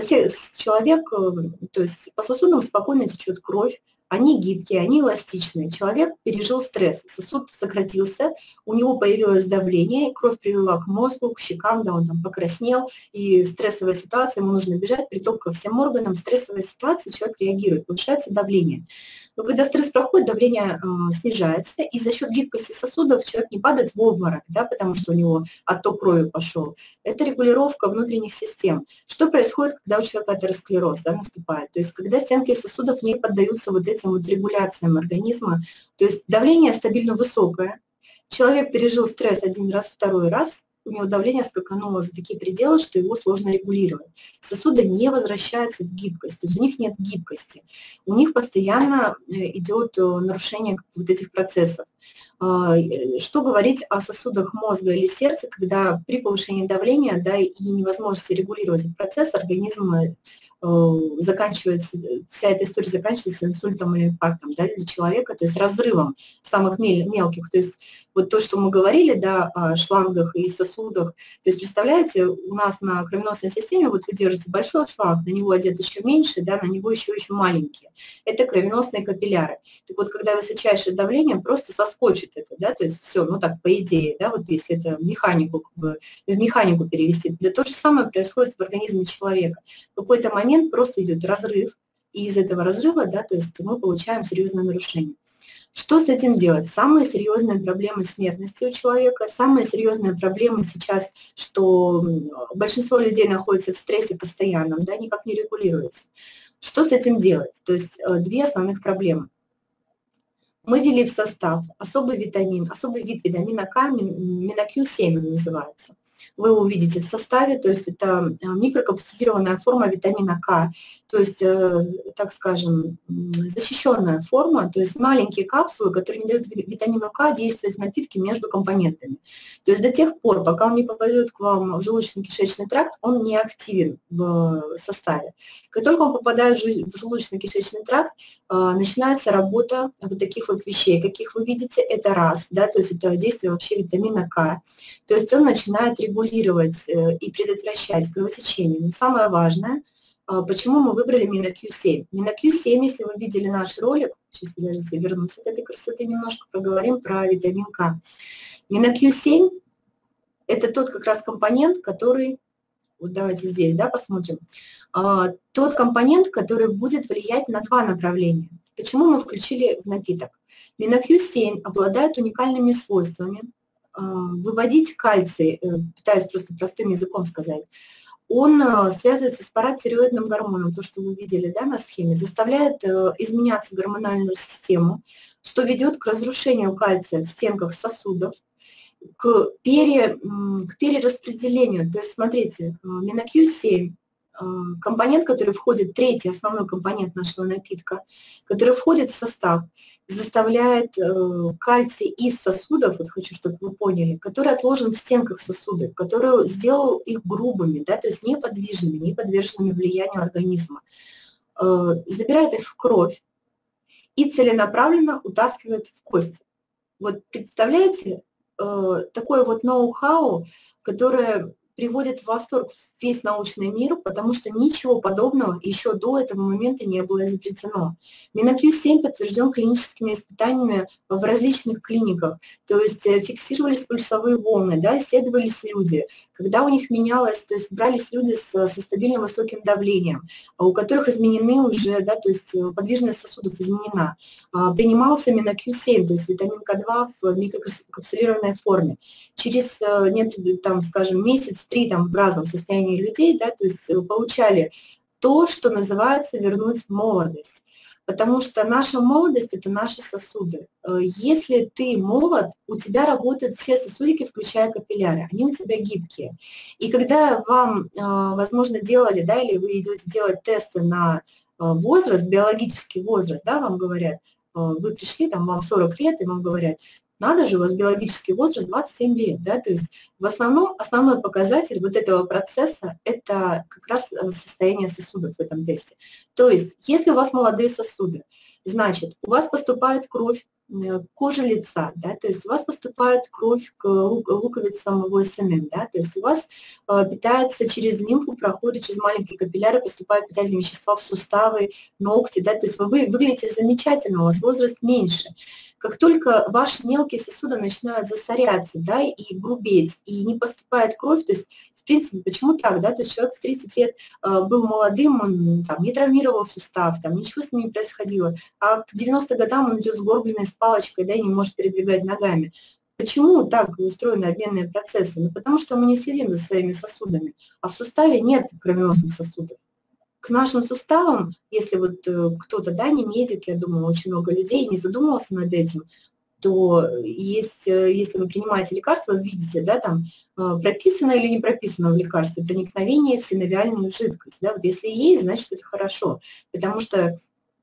A: Человек, то есть по сосудам спокойно течет кровь, они гибкие, они эластичные. Человек пережил стресс, сосуд сократился, у него появилось давление, кровь прилила к мозгу, к щекам, да, он там покраснел, и стрессовая ситуация, ему нужно бежать, приток ко всем органам, стрессовая ситуация, человек реагирует, повышается давление. Но когда стресс проходит, давление снижается, и за счет гибкости сосудов человек не падает в обморок, да, потому что у него отток крови пошел. Это регулировка внутренних систем. Что происходит, когда у человека атеросклероз, да, наступает? То есть когда стенки сосудов не поддаются вот этим вот регуляциям организма, то есть давление стабильно высокое, человек пережил стресс один раз, второй раз, у него давление скакануло за такие пределы, что его сложно регулировать. Сосуды не возвращаются в гибкость, то есть у них нет гибкости. У них постоянно идет нарушение вот этих процессов. Что говорить о сосудах мозга или сердца, когда при повышении давления, да, и невозможности регулировать этот процесс, организм заканчивается, вся эта история заканчивается инсультом или инфарктом, да, для человека, то есть разрывом самых мелких. То есть вот то, что мы говорили, да, о шлангах и сосудах, то есть представляете, у нас на кровеносной системе вот вы держите большой шланг, на него одет еще меньше, да, на него еще маленькие. Это кровеносные капилляры. Так вот, когда высочайшее давление, просто соскочит это, да, то есть все, ну так, по идее, да, вот если это в механику перевести, да, то же самое происходит в организме человека. В какой-то момент просто идет разрыв, и из этого разрыва, да, то есть мы получаем серьезное нарушение. Что с этим делать? Самые серьезные проблемы смертности у человека, самые серьезные проблемы сейчас, что большинство людей находится в стрессе постоянном, да, никак не регулируется. Что с этим делать? То есть две основных проблемы. Мы ввели в состав особый витамин, особый вид витамина К, MinoQ7 он называется. Вы его увидите в составе, то есть это микрокапсулированная форма витамина К, то есть, так скажем, защищенная форма, то есть маленькие капсулы, которые не дают витамину К действовать в напитке между компонентами. То есть до тех пор, пока он не попадет к вам в желудочно-кишечный тракт, он не активен в составе. Как только он попадает в желудочно-кишечный тракт, начинается работа вот таких вот вещей, каких вы видите, это раз, да, то есть это действие вообще витамина К, то есть он начинает регулировать и предотвращать кровотечение. Но самое важное, почему мы выбрали MinoQ7. MinoQ7, если вы видели наш ролик, сейчас, подождите, вернусь от этой красоты немножко, поговорим про витамин К. MinoQ7 – это тот как раз компонент, который, вот давайте здесь, да, посмотрим, тот компонент, который будет влиять на два направления. Почему мы включили в напиток? MinoQ7 обладает уникальными свойствами выводить кальций, пытаюсь просто простым языком сказать, он связывается с паратиреоидным гормоном, то, что вы видели, да, на схеме, заставляет изменяться гормональную систему, что ведет к разрушению кальция в стенках сосудов, к перераспределению. То есть, смотрите, MinoQ7, компонент, который входит, третий основной компонент нашего напитка, который входит в состав, заставляет кальций из сосудов, вот хочу, чтобы вы поняли, который отложен в стенках сосудов, который сделал их грубыми, да, то есть неподвижными, не подверженными влиянию организма, забирает их в кровь и целенаправленно утаскивает в кости. Вот представляете, такое вот ноу-хау, которое приводит в восторг весь научный мир, потому что ничего подобного еще до этого момента не было изобретено. MinoQ7 подтвержден клиническими испытаниями в различных клиниках, то есть фиксировались пульсовые волны, да, исследовались люди, когда у них менялось, то есть брались люди со стабильным высоким давлением, у которых изменены уже, да, то есть подвижность сосудов изменена. Принимался MinoQ7, то есть витамин К2 в микрокапсулированной форме. Через, там, скажем, месяц, 3 там, в разном состоянии людей, да, то есть получали то, что называется вернуть молодость. Потому что наша молодость – это наши сосуды. Если ты молод, у тебя работают все сосудики, включая капилляры, они у тебя гибкие. И когда вам, возможно, делали, да, или вы идете делать тесты на возраст, биологический возраст, да, вам говорят, вы пришли, там, вам 40 лет, и вам говорят, надо же, у вас биологический возраст 27 лет, да, то есть в основном основной показатель вот этого процесса – это как раз состояние сосудов в этом тесте. То есть если у вас молодые сосуды, значит, у вас поступает кровь к коже лица, да, то есть у вас поступает кровь к луковицам волосяным, да, то есть у вас питается через лимфу, проходит через маленькие капилляры, поступают питательные вещества в суставы, ногти, да, то есть вы выглядите замечательно, у вас возраст меньше. Как только ваши мелкие сосуды начинают засоряться, да, и грубеть, и не поступает кровь, то есть, в принципе, почему так, да, то есть человек в 30 лет был молодым, он там, не травмировал сустав, там, ничего с ним не происходило, а к 90 годам он идет сгорбленный с палочкой, да, и не может передвигать ногами. Почему так устроены обменные процессы? Ну, потому что мы не следим за своими сосудами, а в суставе нет кровеносных сосудов. К нашим суставам, если вот кто-то, да, не медик, я думаю, очень много людей не задумывался над этим, то есть, если вы принимаете лекарства, вы видите, да, там прописано или не прописано в лекарстве проникновение в синовиальную жидкость. Да, вот если есть, значит, это хорошо, потому что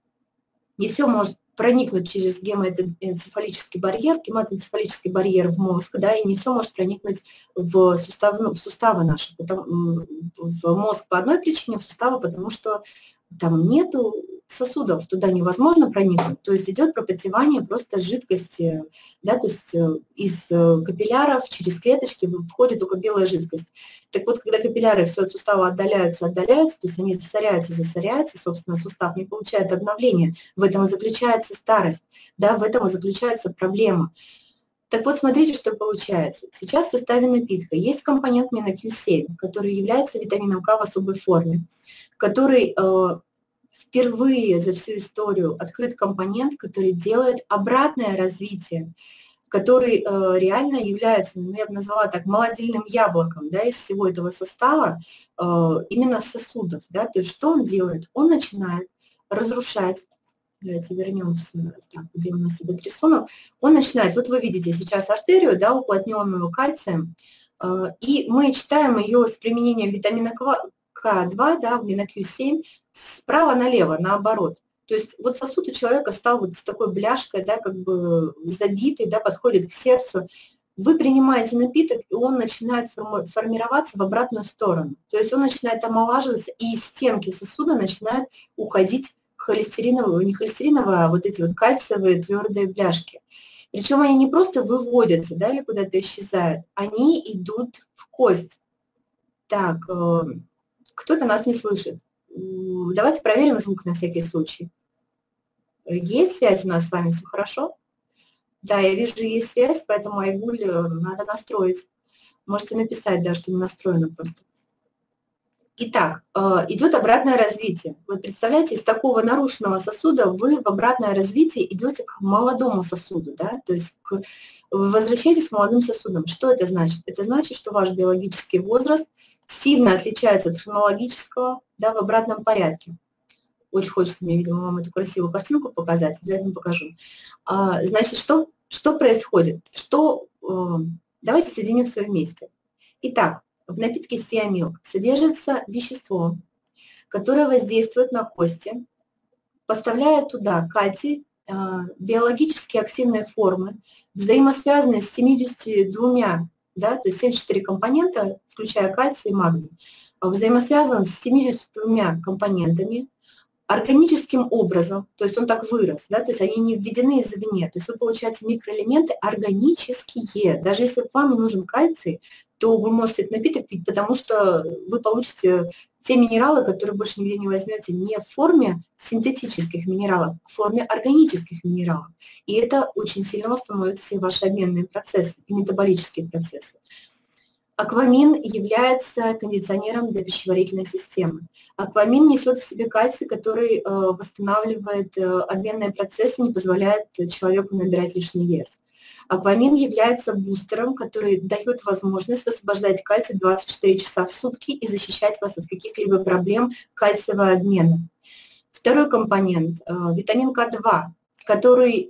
A: не все может проникнуть через гематоэнцефалический барьер в мозг, да, и не все может проникнуть в суставы наши, в мозг по одной причине, в суставы, потому что там нету сосудов, туда невозможно проникнуть, то есть идет пропотевание просто жидкости, да, то есть из капилляров через клеточки входит только белая жидкость. Так вот, когда капилляры все от сустава отдаляются, то есть они засоряются, собственно, сустав не получает обновления, в этом и заключается старость, да, в этом и заключается проблема. Так вот, смотрите, что получается. Сейчас в составе напитка есть компонент MinoQ7, который является витамином К в особой форме, который впервые за всю историю открыт компонент, который делает обратное развитие, который реально является, ну, я бы назвала так, молодильным яблоком, да, из всего этого состава, именно сосудов, да, то есть что он делает? Он начинает разрушать, давайте вернемся, так, где у нас этот рисунок, он начинает, вот вы видите сейчас артерию, да, уплотненную кальцием, и мы читаем ее с применением витамина К2, да, витамина Q7, справа налево, наоборот. То есть вот сосуд у человека стал вот с такой бляшкой, да, как бы забитый, да, подходит к сердцу. Вы принимаете напиток, и он начинает формироваться в обратную сторону. То есть он начинает омолаживаться, и из стенки сосуда начинает уходить холестериновые, не холестериновые, а вот эти вот кальциевые твердые бляшки. Причем они не просто выводятся, да, или куда-то исчезают, они идут в кость. Так, кто-то нас не слышит. Давайте проверим звук на всякий случай. Есть связь у нас с вами, все хорошо? Да, я вижу, есть связь, поэтому Айгуль надо настроить. Можете написать, да, что не настроено просто. Итак, идет обратное развитие. Вы представляете, из такого нарушенного сосуда вы в обратное развитие идете к молодому сосуду, да, то есть вы возвращаетесь к молодым сосудам. Что это значит? Это значит, что ваш биологический возраст сильно отличается от хронологического, да, в обратном порядке. Очень хочется мне, видимо, вам эту красивую картинку показать, обязательно покажу. Значит, что происходит? Давайте соединим все вместе. Итак, в напитке Sea Milk содержится вещество, которое воздействует на кости, поставляя туда кальций, биологически активные формы, взаимосвязанные с 72, да, то есть 74 компонента, включая кальций и магний, взаимосвязан с 72 компонентами, органическим образом, то есть он так вырос, да, то есть они не введены извне, то есть вы получаете микроэлементы органические. Даже если вам не нужен кальций, то вы можете этот напиток пить, потому что вы получите те минералы, которые больше нигде не возьмете, не в форме синтетических минералов, а в форме органических минералов. И это очень сильно восстановит все ваши обменные процессы и метаболические процессы. Аквамин является кондиционером для пищеварительной системы. Аквамин несет в себе кальций, который восстанавливает обменные процессы, не позволяет человеку набирать лишний вес. Аквамин является бустером, который дает возможность высвобождать кальций 24 часа в сутки и защищать вас от каких-либо проблем кальциевого обмена. Второй компонент – витамин К2, который,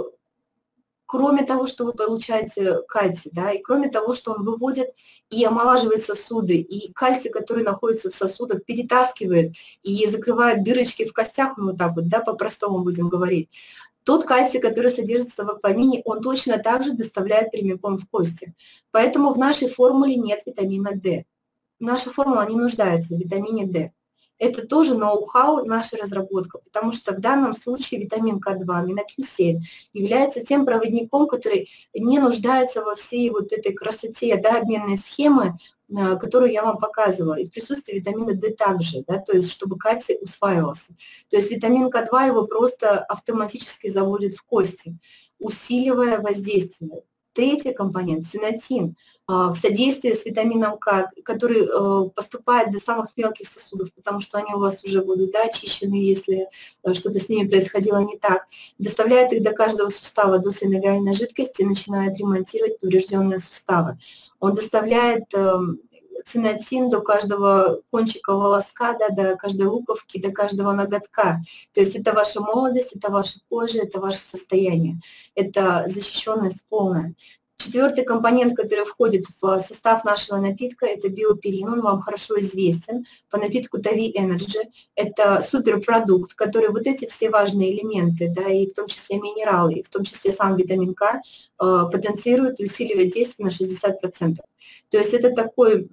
A: кроме того, что вы получаете кальций, да, и кроме того, что он выводит и омолаживает сосуды, и кальций, который находится в сосудах, перетаскивает и закрывает дырочки в костях, ну вот так вот, да, по-простому будем говорить, тот кальций, который содержится в аквамине, он точно так же доставляет прямиком в кости. Поэтому в нашей формуле нет витамина D. Наша формула не нуждается в витамине D. Это тоже ноу-хау, наша разработка, потому что в данном случае витамин К2, аминокислоты, является тем проводником, который не нуждается во всей вот этой красоте, да, обменной схемы, которую я вам показывала, и в присутствии витамина D также, да, то есть чтобы кальций усваивался. То есть витамин К2 его просто автоматически заводит в кости, усиливая воздействие. Третий компонент – цинатин, в содействии с витамином К, который поступает до самых мелких сосудов, потому что они у вас уже будут, да, очищены, если что-то с ними происходило не так, доставляет их до каждого сустава, до синовиальной жидкости, начинает ремонтировать поврежденные суставы. Он доставляет цинатин до каждого кончика волоска, да, до каждой луковки, до каждого ноготка. То есть это ваша молодость, это ваша кожа, это ваше состояние, это защищенность полная. Четвертый компонент, который входит в состав нашего напитка, это биоперин, он вам хорошо известен по напитку Tavi Energy. Это суперпродукт, который вот эти все важные элементы, да, и в том числе минералы, и в том числе сам витамин К, потенцирует и усиливает действие на 60%. То есть это такой,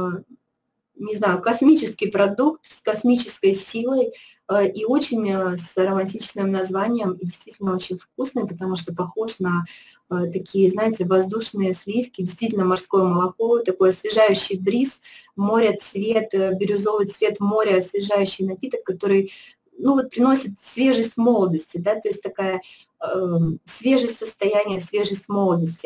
A: не знаю, космический продукт с космической силой и очень с романтичным названием, и действительно очень вкусный, потому что похож на такие, знаете, воздушные сливки, действительно морское молоко, такой освежающий бриз, море цвет, бирюзовый цвет моря, освежающий напиток, который, ну вот, приносит свежесть молодости, да, то есть такая свежесть состояния, свежесть молодости.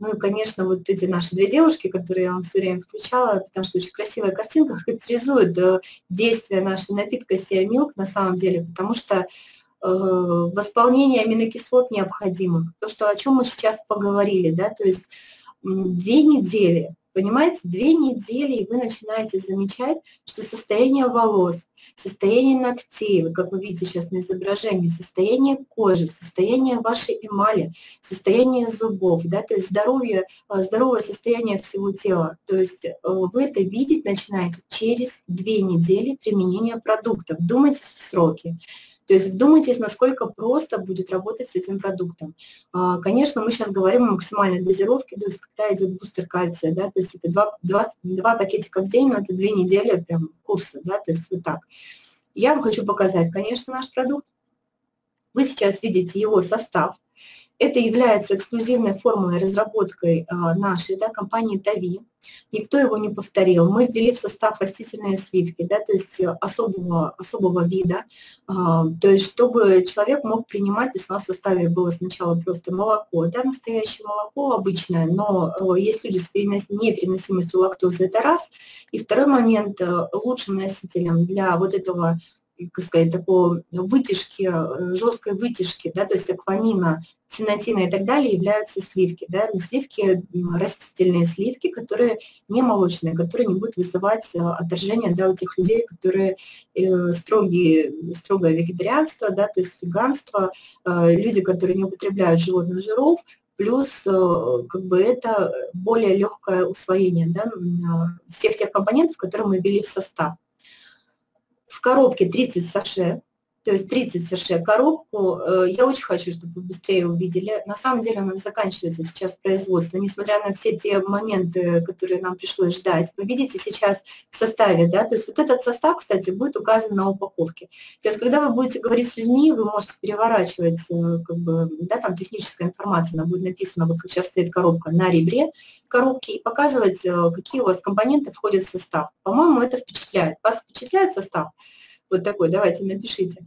A: Ну и, конечно, вот эти наши две девушки, которые я вам все время включала, потому что очень красивая картинка, характеризует действие нашего напитка Sea Milk на самом деле, потому что восполнение аминокислот необходимых. То, что, о чем мы сейчас поговорили, да, то есть 2 недели, понимаете, 2 недели, и вы начинаете замечать, что состояние волос, состояние ногтей, вот как вы видите сейчас на изображении, состояние кожи, состояние вашей эмали, состояние зубов, да, то есть здоровое состояние всего тела. То есть вы это видеть начинаете через 2 недели применения продуктов. Думайте в сроки. То есть вдумайтесь, насколько просто будет работать с этим продуктом. Конечно, мы сейчас говорим о максимальной дозировке, то есть когда идет бустер кальция, да, то есть это 2 пакетика в день, но это 2 недели прям курса, да, то есть вот так. Я вам хочу показать, конечно, наш продукт. Вы сейчас видите его состав. Это является эксклюзивной формулой, разработкой нашей, да, компании Тави. Никто его не повторил. Мы ввели в состав растительные сливки, да, то есть особого вида, то есть чтобы человек мог принимать, то есть у нас в составе было сначала просто молоко, да, настоящее молоко обычное, но есть люди с непереносимостью лактозы, это раз. И второй момент, лучшим носителем для вот этого, как сказать, такой вытяжки, жесткой вытяжки, да, то есть аквамина, цинатина и так далее, являются сливки, да, но сливки, растительные сливки, которые не молочные, которые не будут вызывать отторжение, да, у тех людей, которые строгое вегетарианство, да, то есть веганство, люди, которые не употребляют животных жиров, плюс как бы это более легкое усвоение, да, всех тех компонентов, которые мы ввели в состав. В коробке 30 саше, то есть 30 саше коробку. Я очень хочу, чтобы вы быстрее увидели. На самом деле у нас заканчивается сейчас производство, несмотря на все те моменты, которые нам пришлось ждать. Вы видите сейчас в составе, да, то есть вот этот состав, кстати, будет указан на упаковке. То есть когда вы будете говорить с людьми, вы можете переворачивать, как бы, да, там техническая информация, она будет написана, вот как сейчас стоит коробка, на ребре коробки, и показывать, какие у вас компоненты входят в состав. По-моему, это впечатляет. Вас впечатляет состав? Вот такой, давайте напишите.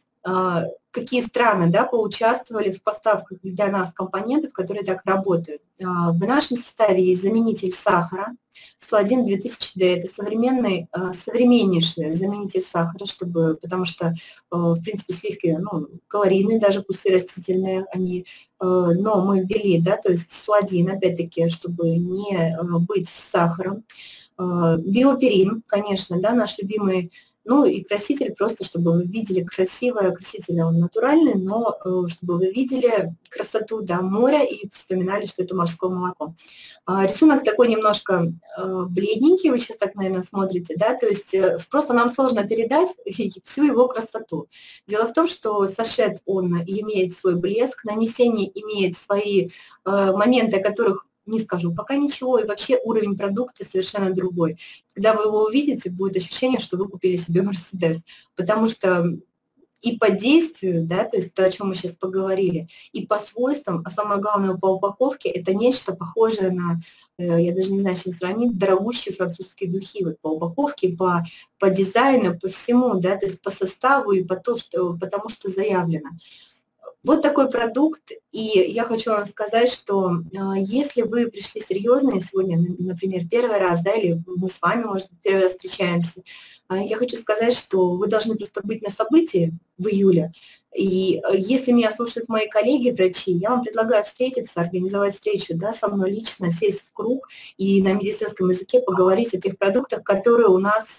A: Какие страны, да, поучаствовали в поставках для нас компонентов, которые так работают. В нашем составе есть заменитель сахара, Сладин 2000D, это современнейший заменитель сахара, потому что, в принципе, сливки, ну, калорийные, даже пусть и растительные, они, но мы ввели, да, то есть сладин, опять-таки, чтобы не быть с сахаром. Биоперин, конечно, да, наш любимый. Ну и краситель просто, чтобы вы видели краситель он натуральный, но чтобы вы видели красоту, да, моря и вспоминали, что это морское молоко. Рисунок такой немножко бледненький, вы сейчас так, наверное, смотрите, да, то есть просто нам сложно передать всю его красоту. Дело в том, что сашет, он имеет свой блеск, нанесение имеет свои моменты, о которых не скажу пока ничего, и вообще уровень продукта совершенно другой. Когда вы его увидите, будет ощущение, что вы купили себе Мерседес, потому что и по действию, да, то есть то, о чем мы сейчас поговорили, и по свойствам, а самое главное, по упаковке, это нечто похожее на, я даже не знаю, чем сравнить, дорогущие французские духи, вот по упаковке, по дизайну, по всему, да, то есть по составу и потому что заявлено. Вот такой продукт, и я хочу вам сказать, что если вы пришли серьезные сегодня, например, первый раз, да, или мы с вами, может быть, первый раз встречаемся, я хочу сказать, что вы должны просто быть на событии в июле, и если меня слушают мои коллеги, врачи, я вам предлагаю встретиться, организовать встречу, да, со мной лично, сесть в круг и на медицинском языке поговорить о тех продуктах, которые у нас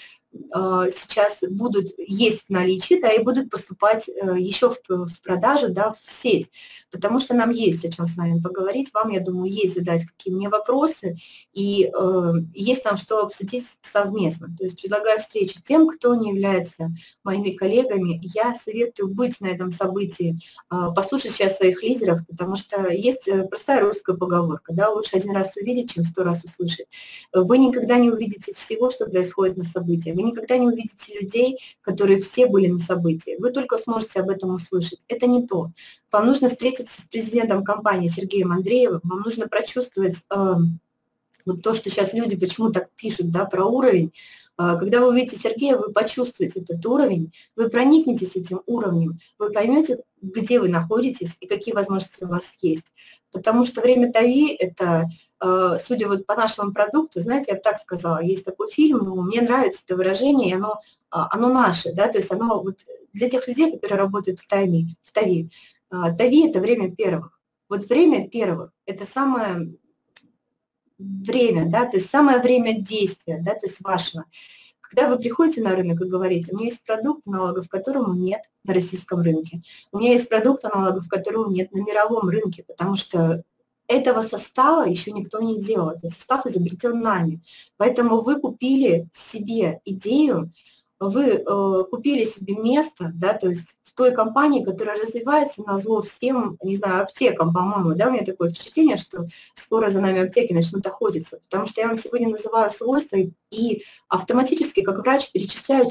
A: сейчас есть в наличии, да, и будут поступать еще в продажу, да, в сеть, потому что нам есть о чем с вами поговорить, вам, я думаю, есть задать какие мне вопросы, и есть там что обсудить совместно. То есть предлагаю встречу тем, кто не является моими коллегами. Я советую быть на этом событии, послушать сейчас своих лидеров, потому что есть простая русская поговорка, да, лучше один раз увидеть, чем 100 раз услышать. Вы никогда не увидите всего, что происходит на событии. Вы никогда не увидите людей, которые все были на событии. Вы только сможете об этом услышать. Это не то. Вам нужно встретиться с президентом компании Сергеем Андреевым, вам нужно прочувствовать вот то, что сейчас люди почему так пишут, да, про уровень. Когда вы увидите Сергея, вы почувствуете этот уровень, вы проникнетесь этим уровнем, вы поймете, где вы находитесь и какие возможности у вас есть. Потому что время ТАИ – это, судя вот по нашему продукту, знаете, я бы так сказала, есть такой фильм, мне нравится это выражение, и оно наше, да, то есть оно вот для тех людей, которые работают в ТАИ. ТАИ – это время первых. Вот время первых – это самое время, да, то есть самое время действия, да, то есть вашего. Когда вы приходите на рынок и говорите, у меня есть продукт, аналогов которому нет на российском рынке, у меня есть продукт, аналогов которого нет на мировом рынке, потому что этого состава еще никто не делал, этот состав изобретен нами. Поэтому вы купили себе идею, вы купили себе место, да, то есть в той компании, которая развивается на зло всем, не знаю, аптекам, по-моему, да, у меня такое впечатление, что скоро за нами аптеки начнут охотиться, потому что я вам сегодня называю свойства и автоматически, как врач, перечисляю,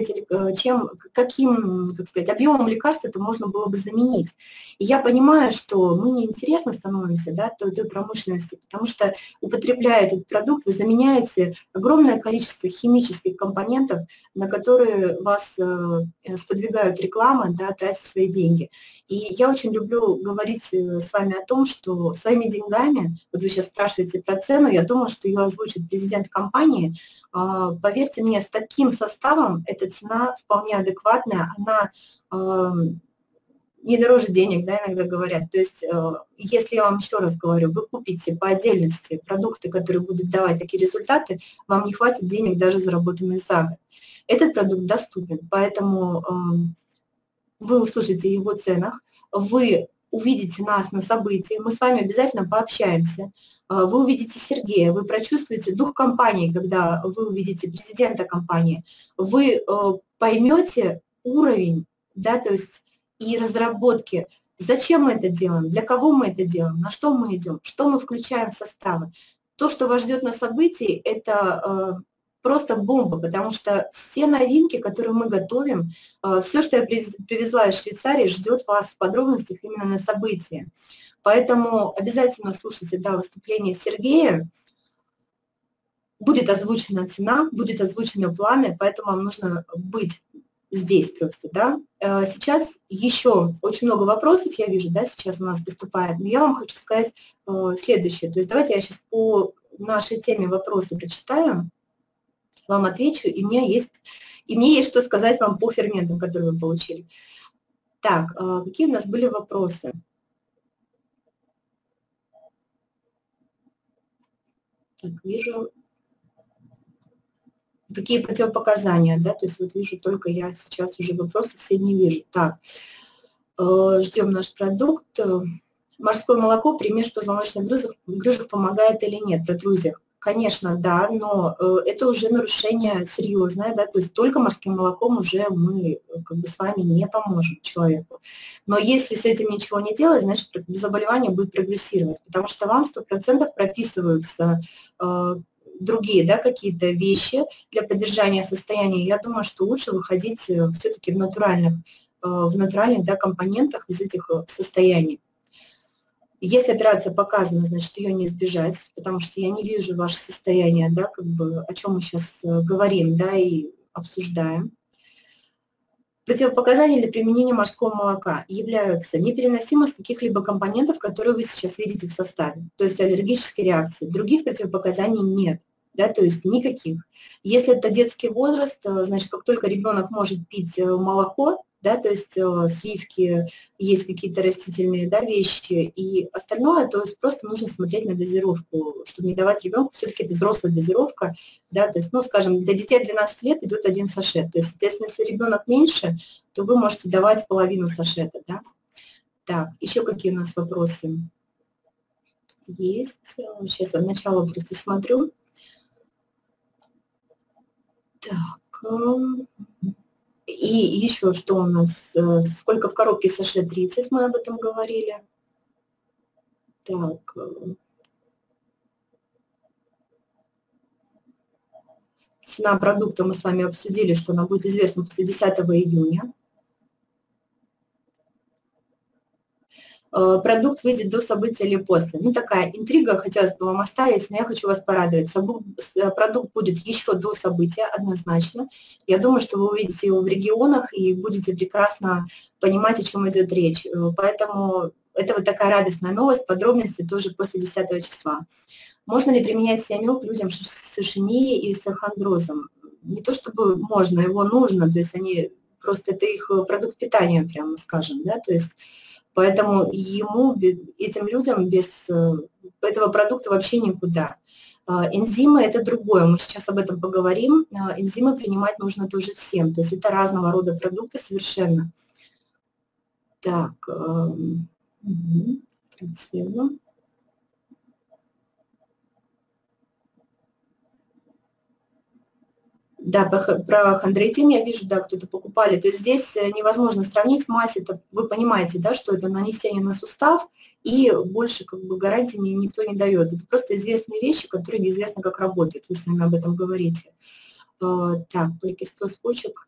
A: каким, так сказать, объемом лекарств это можно было бы заменить. И я понимаю, что мы неинтересно становимся, да, той промышленности, потому что, употребляя этот продукт, вы заменяете огромное количество химических компонентов, на которые вас сподвигают рекламы, да, тратить свои деньги. И я очень люблю говорить с вами о том, что своими деньгами, вот вы сейчас спрашиваете про цену, я думаю, что ее озвучит президент компании. Поверьте мне, с таким составом эта цена вполне адекватная, она не дороже денег, да, иногда говорят. То есть, если я вам еще раз говорю, вы купите по отдельности продукты, которые будут давать такие результаты, вам не хватит денег даже заработанных за год. Этот продукт доступен, поэтому вы услышите о его ценах, вы увидите нас на событии, мы с вами обязательно пообщаемся, вы увидите Сергея, вы прочувствуете дух компании, когда вы увидите президента компании, вы поймете уровень, да, то есть и разработки, зачем мы это делаем, для кого мы это делаем, на что мы идем, что мы включаем в составы. То, что вас ждет на событии, это просто бомба, потому что все новинки, которые мы готовим, все, что я привезла из Швейцарии, ждет вас в подробностях именно на событии. Поэтому обязательно слушайте, да, выступление Сергея. Будет озвучена цена, будет озвучены планы, поэтому вам нужно быть здесь просто, да. Сейчас еще очень много вопросов, я вижу, да, сейчас у нас поступает, но я вам хочу сказать следующее. То есть давайте я сейчас по нашей теме вопросы прочитаю, вам отвечу, и мне есть что сказать вам по ферментам, которые вы получили. Так, какие у нас были вопросы? Так, вижу, какие противопоказания, да, то есть вот вижу только я сейчас уже вопросы все не вижу. Так, ждем наш продукт. Морское молоко при межпозвоночных грыжах помогает или нет, протрузиях? Конечно, да, но это уже нарушение серьезное, да, то есть только морским молоком уже мы как бы с вами не поможем человеку. Но если с этим ничего не делать, значит заболевание будет прогрессировать, потому что вам 100% прописываются другие, да, какие-то вещи для поддержания состояния. Я думаю, что лучше выходить все-таки в натуральных, да, компонентах из этих состояний. Если операция показана, значит, ее не избежать, потому что я не вижу ваше состояние, да, как бы, о чем мы сейчас говорим, да, и обсуждаем. Противопоказания для применения морского молока являются непереносимость каких-либо компонентов, которые вы сейчас видите в составе, то есть аллергические реакции. Других противопоказаний нет, да, то есть никаких. Если это детский возраст, значит, как только ребенок может пить молоко, да, то есть сливки, есть какие-то растительные, да, вещи и остальное, то есть просто нужно смотреть на дозировку, чтобы не давать ребенку, все-таки это взрослая дозировка, да, то есть, ну, скажем, для детей от 12 лет идет 1 сашет, то есть, соответственно, если ребенок меньше, то вы можете давать половину сашета, да. Так, еще какие у нас вопросы есть? Сейчас я сначала просто смотрю. Так, и еще что у нас, сколько в коробке саше 30, мы об этом говорили. Так, цена продукта мы с вами обсудили, что она будет известна после 10 июня. продукт выйдет до события или после. Ну, такая интрига, хотелось бы вам оставить, но я хочу вас порадовать. Продукт будет еще до события, однозначно. Я думаю, что вы увидите его в регионах и будете прекрасно понимать, о чем идет речь. Поэтому это вот такая радостная новость, подробности тоже после 10 числа. Можно ли применять сиамилк людям с ишемией и с ахондрозом? Не то чтобы можно, его нужно, то есть они просто это их продукт питания, прямо скажем, да, то есть поэтому этим людям без этого продукта вообще никуда. Энзимы – это другое, мы сейчас об этом поговорим. Энзимы принимать нужно тоже всем, то есть это разного рода продукты совершенно. Так, прицелю. Да, про хондроитин я вижу, да, кто-то покупали. То есть здесь невозможно сравнить в массе, это, вы понимаете, да, что это нанесение на сустав, и больше как бы гарантии никто не дает. Это просто известные вещи, которые неизвестно, как работают. Вы сами об этом говорите. Так, поликистоз почек.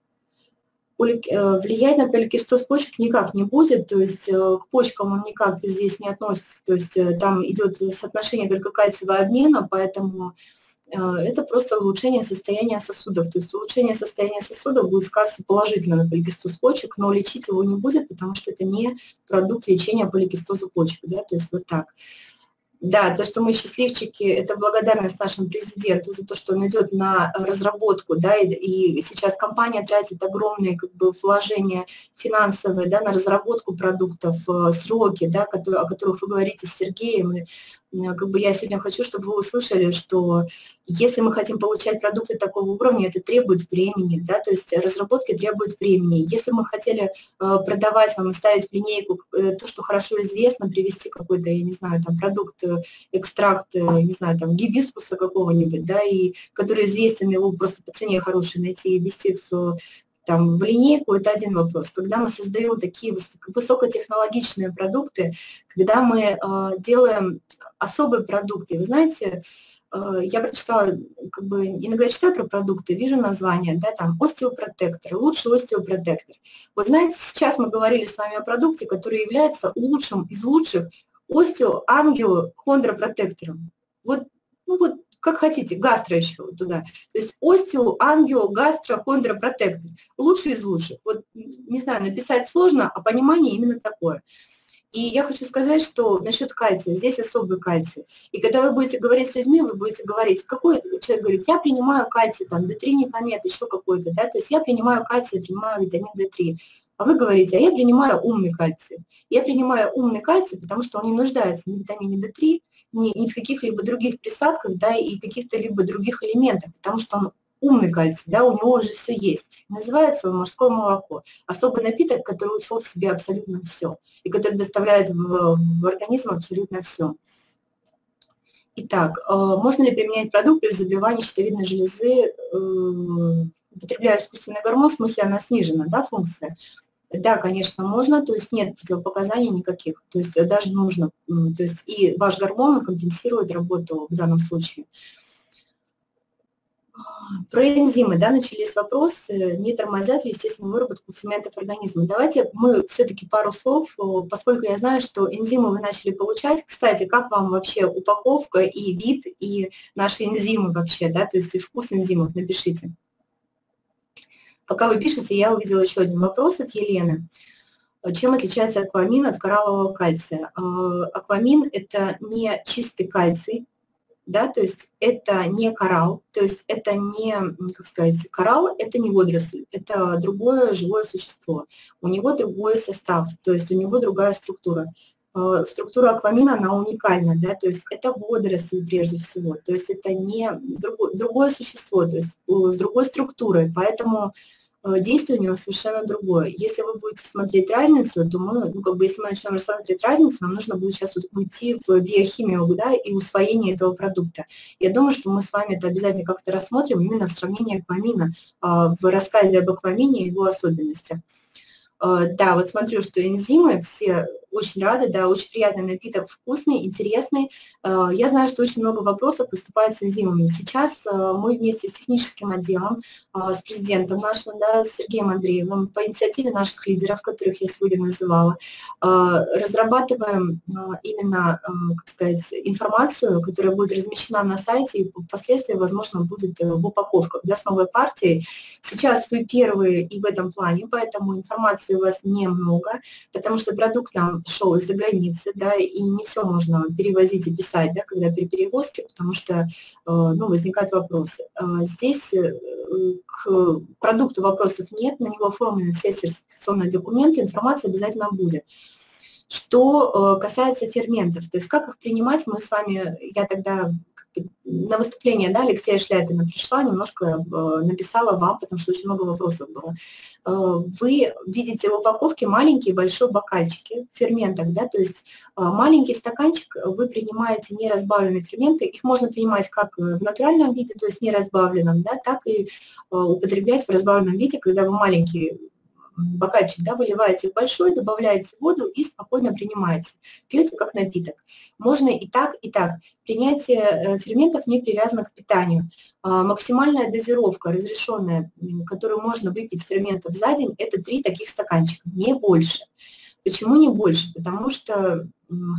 A: Влиять на поликистоз почек никак не будет, то есть к почкам он никак здесь не относится, то есть там идет соотношение только кальциевого обмена, поэтому это просто улучшение состояния сосудов. То есть улучшение состояния сосудов будет сказываться положительно на поликистоз почек, но лечить его не будет, потому что это не продукт лечения поликистоза почек. Да? То есть вот так. Да, то, что мы счастливчики, это благодарность нашему президенту за то, что он идет на разработку, да, и сейчас компания тратит огромные как бы вложения финансовые, да, на разработку продуктов, сроки, да, о которых вы говорите с Сергеем, и как бы я сегодня хочу, чтобы вы услышали, что если мы хотим получать продукты такого уровня, это требует времени, да, то есть разработки требуют времени. Если мы хотели продавать вам и ставить в линейку то, что хорошо известно, привести какой-то, я не знаю, там продукт, экстракт, не знаю, там гибискуса какого-нибудь, да, и который известен, его просто по цене хороший найти и ввести в линейку, это один вопрос. Когда мы создаем такие высокотехнологичные продукты, когда мы делаем особые продукты, вы знаете, я прочитала, как бы иногда читаю про продукты, вижу название, да, там остеопротектор, лучший остеопротектор. Вот знаете, сейчас мы говорили с вами о продукте, который является лучшим из лучших остеоангиохондропротектором. Вот, ну вот, как хотите, гастро еще туда. То есть остеоангиогастрохондропротектор. Лучший из лучших. Вот, не знаю, написать сложно, а понимание именно такое. И я хочу сказать, что насчет кальция, здесь особый кальций. И когда вы будете говорить с людьми, вы будете говорить, какой человек говорит, я принимаю кальций, там, D3 никомет, еще какой-то, да, то есть я принимаю кальций, принимаю витамин D3. А вы говорите, а я принимаю умный кальций. Я принимаю умный кальций, потому что он не нуждается ни в витамине D3, ни в каких-либо других присадках, да, и каких-то либо других элементах, потому что он умный кальций, да, у него уже все есть. Называется он морское молоко. Особый напиток, который учел в себе абсолютно все, и который доставляет в организм абсолютно все. Итак, можно ли применять продукт при заболевании щитовидной железы, употребляя искусственный гормон, в смысле она снижена, да, функция? Да, конечно, можно, то есть нет противопоказаний никаких, то есть даже нужно, то есть и ваш гормон компенсирует работу в данном случае. Про энзимы, да, начались вопросы, не тормозят ли естественную выработку ферментов организма. Давайте мы все-таки пару слов, поскольку я знаю, что энзимы вы начали получать. Кстати, как вам вообще упаковка и вид, и наши энзимы вообще, да, то есть и вкус энзимов, напишите. Пока вы пишете, я увидела еще один вопрос от Елены. Чем отличается аквамин от кораллового кальция? Аквамин – это не чистый кальций, да, то есть это не коралл, то есть это не, как сказать, коралл – это не водоросль, это другое живое существо. У него другой состав, то есть у него другая структура. Структура аквамина, она уникальна, да, то есть это водоросль прежде всего, то есть это не другое существо, то есть с другой структурой, поэтому действие у него совершенно другое. Если вы будете смотреть разницу, то мы, ну, как бы, если мы начнем рассматривать разницу, нам нужно будет сейчас уйти в биохимию, да, и усвоение этого продукта. Я думаю, что мы с вами это обязательно как-то рассмотрим именно в сравнении аквамина, в рассказе об аквамине и его особенностях. Да, вот смотрю, что энзимы все очень рада, да, очень приятный напиток, вкусный, интересный. Я знаю, что очень много вопросов поступает с энзимами. Сейчас мы вместе с техническим отделом, с президентом нашим, да, с Сергеем Андреевым, по инициативе наших лидеров, которых я сегодня называла, разрабатываем именно, как сказать, информацию, которая будет размещена на сайте и впоследствии, возможно, будет в упаковках, да, с новой партией. Сейчас вы первые и в этом плане, поэтому информации у вас немного, потому что продукт нам шел из-за границы, да, и не все можно перевозить и писать, да, когда при перевозке, потому что, ну, возникают вопросы. Здесь к продукту вопросов нет, на него оформлены все сертификационные документы, информация обязательно будет. Что касается ферментов, то есть как их принимать, мы с вами, я тогда на выступление, да, Алексея Шляпина пришла, немножко написала вам, потому что очень много вопросов было. Вы видите в упаковке маленькие и большие бокальчики в ферментах, да, то есть маленький стаканчик вы принимаете неразбавленные ферменты, их можно принимать как в натуральном виде, то есть неразбавленном, да, так и употреблять в разбавленном виде, когда вы маленький бокальчик, да, выливаете в большой, добавляете воду и спокойно принимаете. Пьете как напиток. Можно и так, и так. Принятие ферментов не привязано к питанию. Максимальная дозировка, разрешенная, которую можно выпить ферментов за день, это 3 таких стаканчика, не больше. Почему не больше? Потому что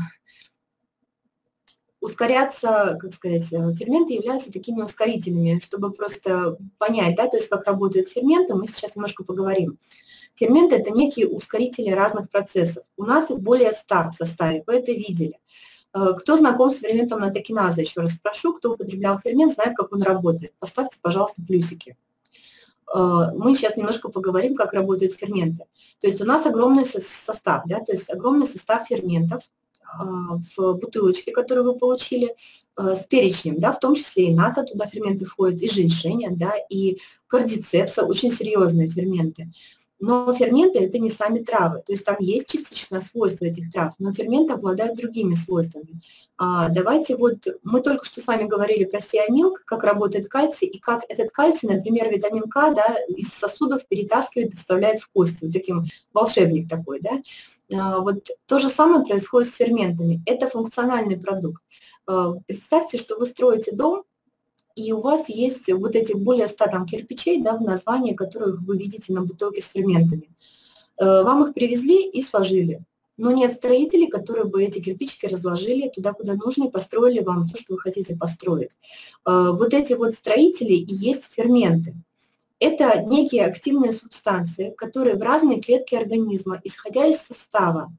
A: ускоряться, как сказать, ферменты являются такими ускорителями, чтобы просто понять, да, то есть как работают ферменты, мы сейчас немножко поговорим. Ферменты – это некие ускорители разных процессов. У нас их более 100 в составе, вы это видели. Кто знаком с ферментом натокиназа, еще раз спрошу, кто употреблял фермент, знает, как он работает. Поставьте, пожалуйста, плюсики. Мы сейчас немножко поговорим, как работают ферменты. То есть у нас огромный состав, да, то есть огромный состав ферментов в бутылочке, которую вы получили, с перечнем, да, в том числе и НАТО, туда ферменты входят, и женьшеня, да, и кардицепса, очень серьезные ферменты. Но ферменты – это не сами травы, то есть там есть частично свойства этих трав, но ферменты обладают другими свойствами. Давайте вот, мы только что с вами говорили про сиамилк, как работает кальций, и как этот кальций, например, витамин К, да, из сосудов перетаскивает и вставляет в кости, вот таким волшебник такой, да. Вот то же самое происходит с ферментами, это функциональный продукт. Представьте, что вы строите дом, и у вас есть вот эти более 100 там кирпичей, да, в названии, которых вы видите на бутылке с ферментами. Вам их привезли и сложили. Но нет строителей, которые бы эти кирпичики разложили туда, куда нужно, и построили вам то, что вы хотите построить. Вот эти вот строители и есть ферменты. Это некие активные субстанции, которые в разные клетки организма, исходя из состава,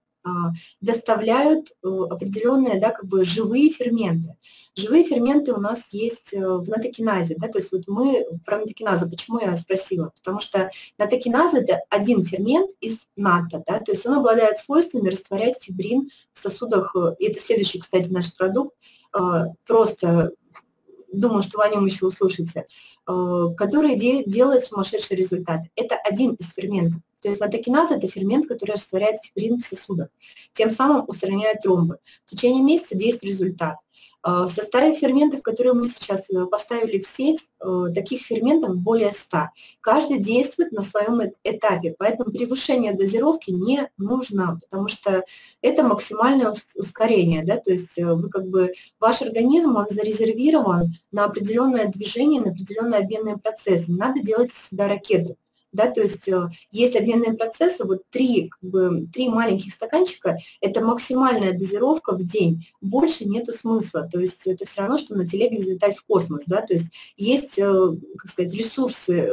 A: доставляют определенные, да, как бы живые ферменты. Живые ферменты у нас есть в натокиназе, да, то есть вот мы про натокиназу, почему я спросила, потому что натокиназа – это один фермент из НАТО, да, то есть он обладает свойствами растворять фибрин в сосудах, и это следующий, кстати, наш продукт, просто думаю, что вы о нем еще услышите, который делает сумасшедший результат. Это один из ферментов. То есть натокиназа – это фермент, который растворяет фибрин в сосудах, тем самым устраняет тромбы. В течение месяца действует результат. В составе ферментов, которые мы сейчас поставили в сеть, таких ферментов более 100. Каждый действует на своем этапе, поэтому превышение дозировки не нужно, потому что это максимальное ускорение, да, то есть вы как бы, ваш организм, он зарезервирован на определенное движение, на определенные обменные процессы. Не надо делать из себя ракету. Да, то есть есть обменные процессы, вот 3 маленьких стаканчика – это максимальная дозировка в день, больше нету смысла, то есть это все равно, что на телеге взлетать в космос, да, то есть есть, как сказать, ресурсы,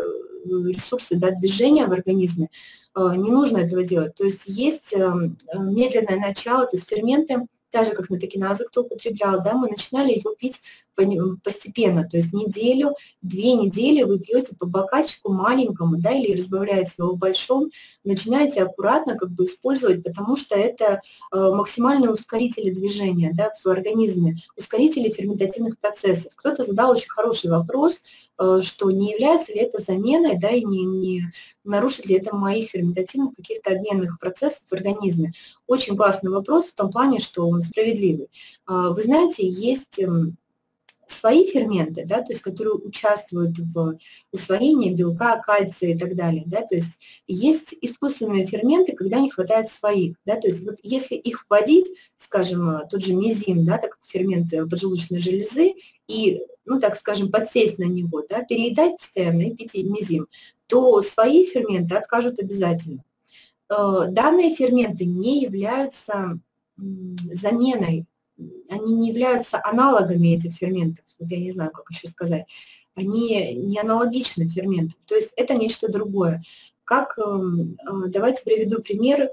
A: да, движения в организме, не нужно этого делать, то есть есть медленное начало, то есть ферменты, так же, как натокиназа, кто употреблял, да, мы начинали ее пить постепенно, то есть неделю, 2 недели вы пьете по бокальчику маленькому, да, или разбавляете его в большом, начинаете аккуратно как бы использовать, потому что это максимальные ускорители движения, да, в организме, ускорители ферментативных процессов. Кто-то задал очень хороший вопрос, что не является ли это заменой, да, и не нарушит ли это моих ферментативных каких-то обменных процессов в организме. Очень классный вопрос в том плане, что он справедливый. Вы знаете, есть свои ферменты, да, то есть которые участвуют в усвоении белка, кальция и так далее, да, то есть искусственные ферменты, когда не хватает своих, да, то есть вот если их вводить, скажем, тот же мезим, да, так как фермент поджелудочной железы, и, ну, так скажем, подсесть на него, да, переедать постоянно и пить мезим, то свои ферменты откажут обязательно. Данные ферменты не являются заменой, они не являются аналогами этих ферментов, вот я не знаю, как еще сказать, они не аналогичны ферментам, то есть это нечто другое. Давайте приведу пример.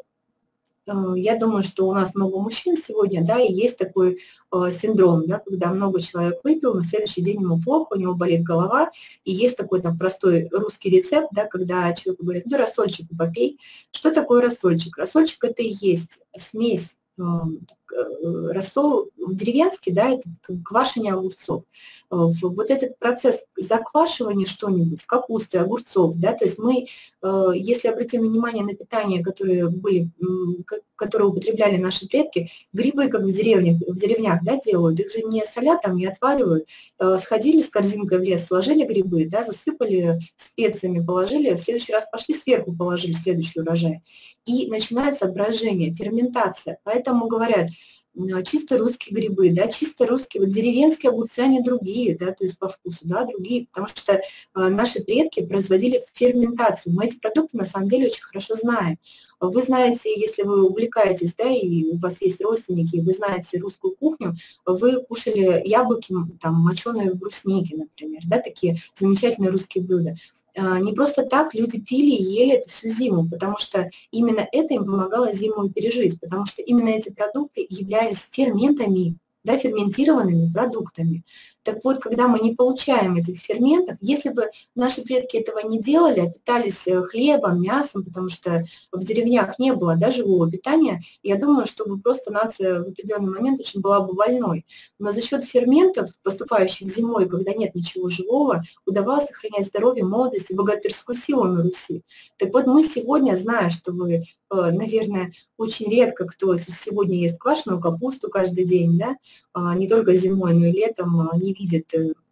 A: Я думаю, что у нас много мужчин сегодня, да, и есть такой синдром, да, когда много человек выпил, на следующий день ему плохо, у него болит голова, и есть такой там простой русский рецепт, да, когда человеку говорят, ну, рассольчику попей. Что такое рассольчик? Рассольчик – это и есть смесь, рассол деревенский, да, это квашение огурцов. Вот этот процесс заквашивания что-нибудь, капусты, огурцов, да, то есть мы, если обратим внимание на питание, которые употребляли наши предки, грибы, как в деревнях, да, делают, их же не солят, там, не отваривают, сходили с корзинкой в лес, сложили грибы, да, засыпали специями, положили, в следующий раз пошли сверху, положили следующий урожай. И начинается брожение, ферментация. Поэтому говорят, чисто русские грибы, да, чисто русские, вот деревенские огурцы, они другие, да, то есть по вкусу, да, другие, потому что наши предки производили ферментацию. Мы эти продукты на самом деле очень хорошо знаем. Вы знаете, если вы увлекаетесь, да, и у вас есть родственники, и вы знаете русскую кухню, вы кушали яблоки, там, моченые в бруснике, например, да, такие замечательные русские блюда. Не просто так люди пили и ели это всю зиму, потому что именно это им помогало зиму пережить, потому что именно эти продукты являлись ферментами, да, ферментированными продуктами. Так вот, когда мы не получаем этих ферментов, если бы наши предки этого не делали, а питались хлебом, мясом, потому что в деревнях не было, да, живого питания, я думаю, что бы просто нация в определенный момент очень была бы больной. Но за счет ферментов, поступающих зимой, когда нет ничего живого, удавалось сохранять здоровье, молодость и богатырскую силу на Руси. Так вот, мы сегодня, зная, что вы, наверное, очень редко кто сегодня ест квашеную капусту каждый день, да, не только зимой, но и летом, не видит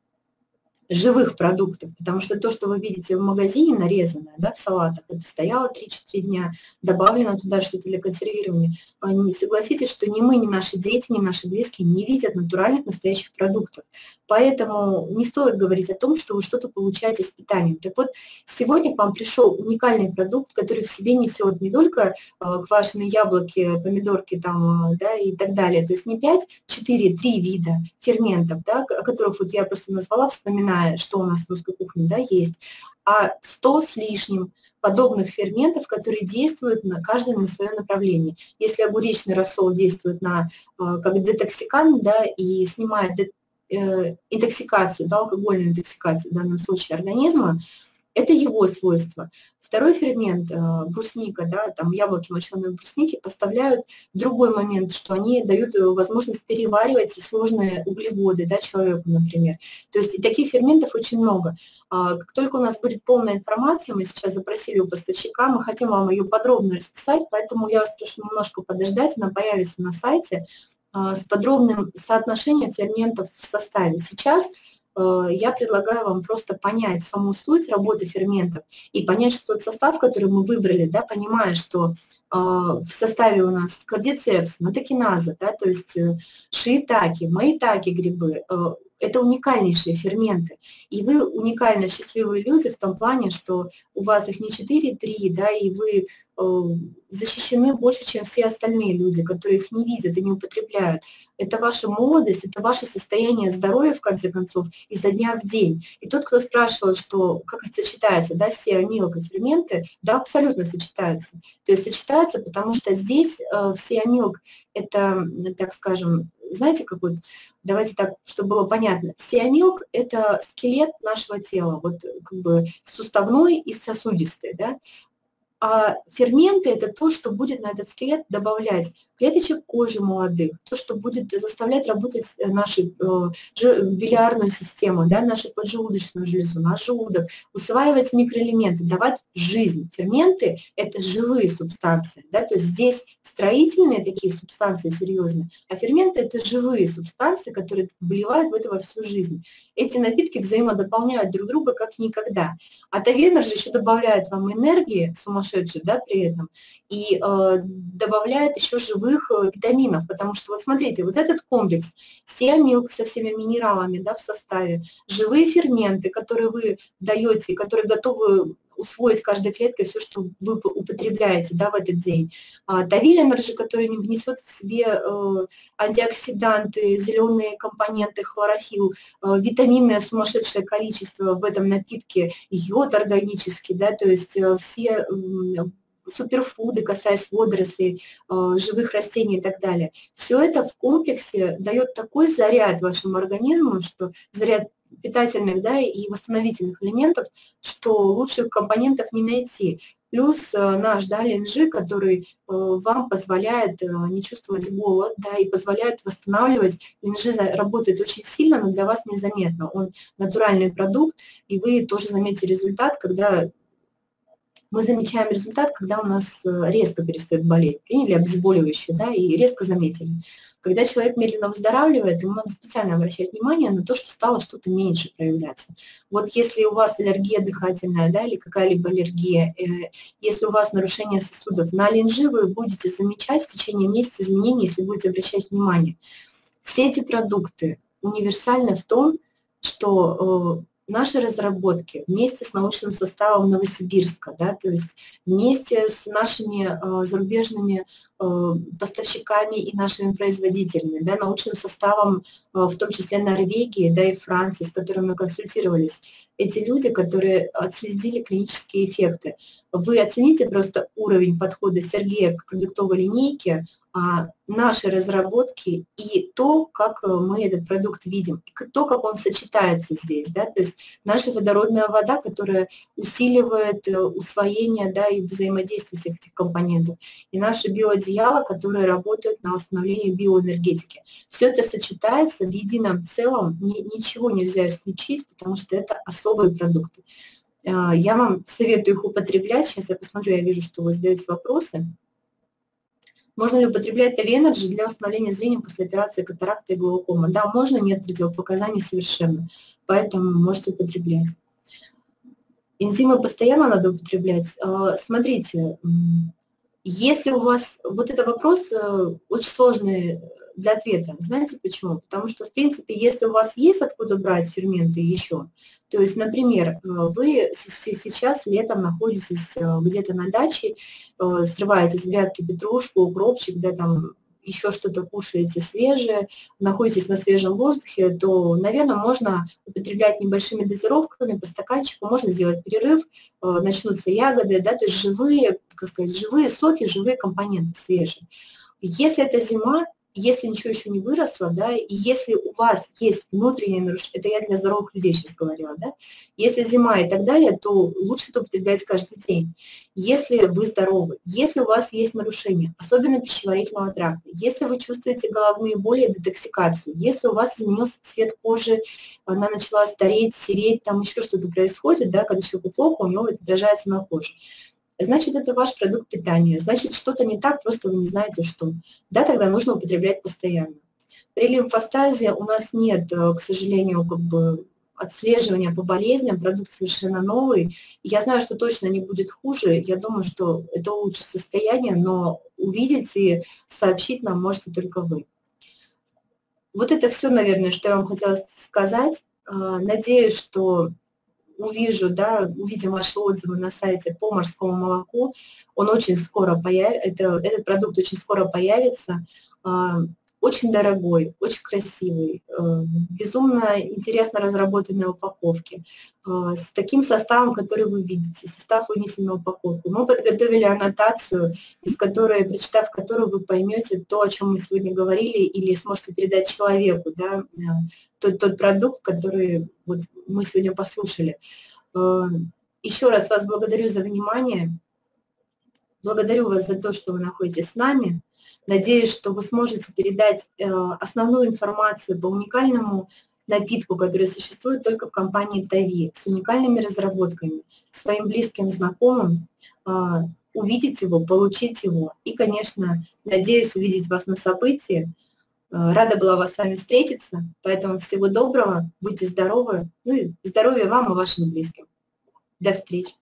A: живых продуктов, потому что то, что вы видите в магазине нарезанное, да, в салатах, это стояло 3-4 дня, добавлено туда что-то для консервирования. Согласитесь, что ни мы, ни наши дети, ни наши близкие не видят натуральных, настоящих продуктов. Поэтому не стоит говорить о том, что вы что-то получаете с питанием. Так вот, сегодня к вам пришел уникальный продукт, который в себе несет не только квашеные яблоки, помидорки там, да, и так далее, то есть не 5, 4, 3 вида ферментов, да, о которых вот я просто назвала, вспоминая, что у нас в русской кухне, да, есть, а 100 с лишним подобных ферментов, которые действуют на каждое на свое направление. Если огуречный рассол действует как детоксикант, да, и снимает интоксикацию, да, алкогольную интоксикацию в данном случае организма, это его свойство. Второй фермент, брусника, да, там яблоки, моченые в бруснике, поставляют другой момент, что они дают возможность переваривать сложные углеводы, да, человеку, например. То есть и таких ферментов очень много. Как только у нас будет полная информация, мы сейчас запросили у поставщика, мы хотим вам ее подробно расписать, поэтому я вас прошу немножко подождать, она появится на сайте с подробным соотношением ферментов в составе. Сейчас я предлагаю вам просто понять саму суть работы ферментов и понять, что тот состав, который мы выбрали, да, понимая, что в составе у нас кардицепс, натокиназа, да, то есть шиитаки, маитаки грибы, это уникальнейшие ферменты. И вы уникально счастливые люди в том плане, что у вас их не 4-3, да, и вы защищены больше, чем все остальные люди, которые их не видят и не употребляют. Это ваша молодость, это ваше состояние здоровья, в конце концов, изо дня в день. И тот, кто спрашивал, что как это сочетается, да, сеамилок и ферменты, да, абсолютно сочетаются. То есть сочетаются, потому что здесь в сеамилк это, так скажем, знаете, как вот, давайте так, чтобы было понятно, сеамилк – это скелет нашего тела, вот как бы суставной и сосудистый, да. А ферменты – это то, что будет на этот скелет добавлять клеточек кожи молодых, то, что будет заставлять работать нашу билиарную систему, да, нашу поджелудочную железу, наш желудок, усваивать микроэлементы, давать жизнь. Ферменты – это живые субстанции, да, то есть здесь строительные такие субстанции серьезные, а ферменты – это живые субстанции, которые вливают в это во всю жизнь. Эти напитки взаимодополняют друг друга как никогда. А Тавенер же еще добавляет вам энергии сумасшедшей, да, при этом, и добавляет еще живых витаминов, потому что, вот смотрите, вот этот комплекс, сиамилк со всеми минералами, да, в составе, живые ферменты, которые вы даете, которые готовы усвоить каждой клеткой все, что вы употребляете, да, в этот день. Тавиль Энерджи, который внесет в себе антиоксиданты, зеленые компоненты, хлорофилл, витаминное сумасшедшее количество в этом напитке, йод органический, да, то есть все суперфуды, касаясь водорослей, живых растений и так далее. Все это в комплексе дает такой заряд вашему организму, что заряд питательных, да, и восстановительных элементов, что лучших компонентов не найти. Плюс наш, да, ленжи, который вам позволяет не чувствовать голод, да, и позволяет восстанавливать. Ленжи работает очень сильно, но для вас незаметно. Он натуральный продукт, и вы тоже заметите результат, когда мы замечаем результат, когда у нас резко перестает болеть. Приняли обезболивающее, да, и резко заметили. Когда человек медленно выздоравливает, ему надо специально обращать внимание на то, что стало что-то меньше проявляться. Вот если у вас аллергия дыхательная, да, или какая-либо аллергия, если у вас нарушение сосудов, на ленжи вы будете замечать в течение месяца изменения, если будете обращать внимание. Все эти продукты универсальны в том, что наши разработки вместе с научным составом Новосибирска, да, то есть вместе с нашими зарубежными поставщиками и нашими производителями, да, научным составом, в том числе Норвегии, да, и Франции, с которыми мы консультировались, эти люди, которые отследили клинические эффекты. Вы оцените просто уровень подхода Сергея к продуктовой линейке, наши разработки и то, как мы этот продукт видим, и то, как он сочетается здесь, да, то есть наша водородная вода, которая усиливает усвоение, да, и взаимодействие всех этих компонентов, и наши биоодеяла, которые работают на восстановление биоэнергетики. Все это сочетается в едином целом, ничего нельзя исключить, потому что это особые продукты. Я вам советую их употреблять. Сейчас я посмотрю, я вижу, что вы задаете вопросы. Можно ли употреблять Тавенерджи для восстановления зрения после операции катаракты и глаукома? Да, можно, нет противопоказаний совершенно, поэтому можете употреблять. Энзимы постоянно надо употреблять. Смотрите, если у вас... Вот это вопрос очень сложный для ответа. Знаете почему? Потому что, в принципе, если у вас есть откуда брать ферменты еще, то есть, например, вы сейчас летом находитесь где-то на даче, срываете с грядки петрушку, укропчик, да, там еще что-то кушаете свежее, находитесь на свежем воздухе, то, наверное, можно употреблять небольшими дозировками по стаканчику, можно сделать перерыв, начнутся ягоды, да, то есть живые, как сказать, живые соки, живые компоненты свежие. Если это зима, если ничего еще не выросло, да, и если у вас есть внутреннее нарушение, это я для здоровых людей сейчас говорила, да, если зима и так далее, то лучше это употреблять каждый день. Если вы здоровы, если у вас есть нарушения, особенно пищеварительного тракта, если вы чувствуете головные боли, детоксикацию, если у вас изменился цвет кожи, она начала стареть, сереть, там еще что-то происходит, да, когда человеку плохо, у него это отражается на коже. Значит, это ваш продукт питания, значит, что-то не так, просто вы не знаете, что. Да, тогда нужно употреблять постоянно. При лимфостазе у нас нет, к сожалению, как бы отслеживания по болезням, продукт совершенно новый. Я знаю, что точно не будет хуже, я думаю, что это улучшит состояние, но увидеть и сообщить нам можете только вы. Вот это все, наверное, что я вам хотела сказать. Надеюсь, что увидим ваши отзывы на сайте по морскому молоку. Он очень скоро появится, этот продукт очень скоро появится. Очень дорогой, очень красивый, безумно интересно разработанной упаковки, с таким составом, который вы видите, состав вынесен на упаковку. Мы подготовили аннотацию, прочитав которую вы поймете то, о чем мы сегодня говорили, или сможете передать человеку, да, тот продукт, который вот мы сегодня послушали. Еще раз вас благодарю за внимание. Благодарю вас за то, что вы находитесь с нами. Надеюсь, что вы сможете передать основную информацию по уникальному напитку, который существует только в компании Тави, с уникальными разработками, своим близким знакомым, увидеть его, получить его. И, конечно, надеюсь увидеть вас на событии. Рада была с вами встретиться, поэтому всего доброго, будьте здоровы, ну и здоровья вам и вашим близким. До встречи.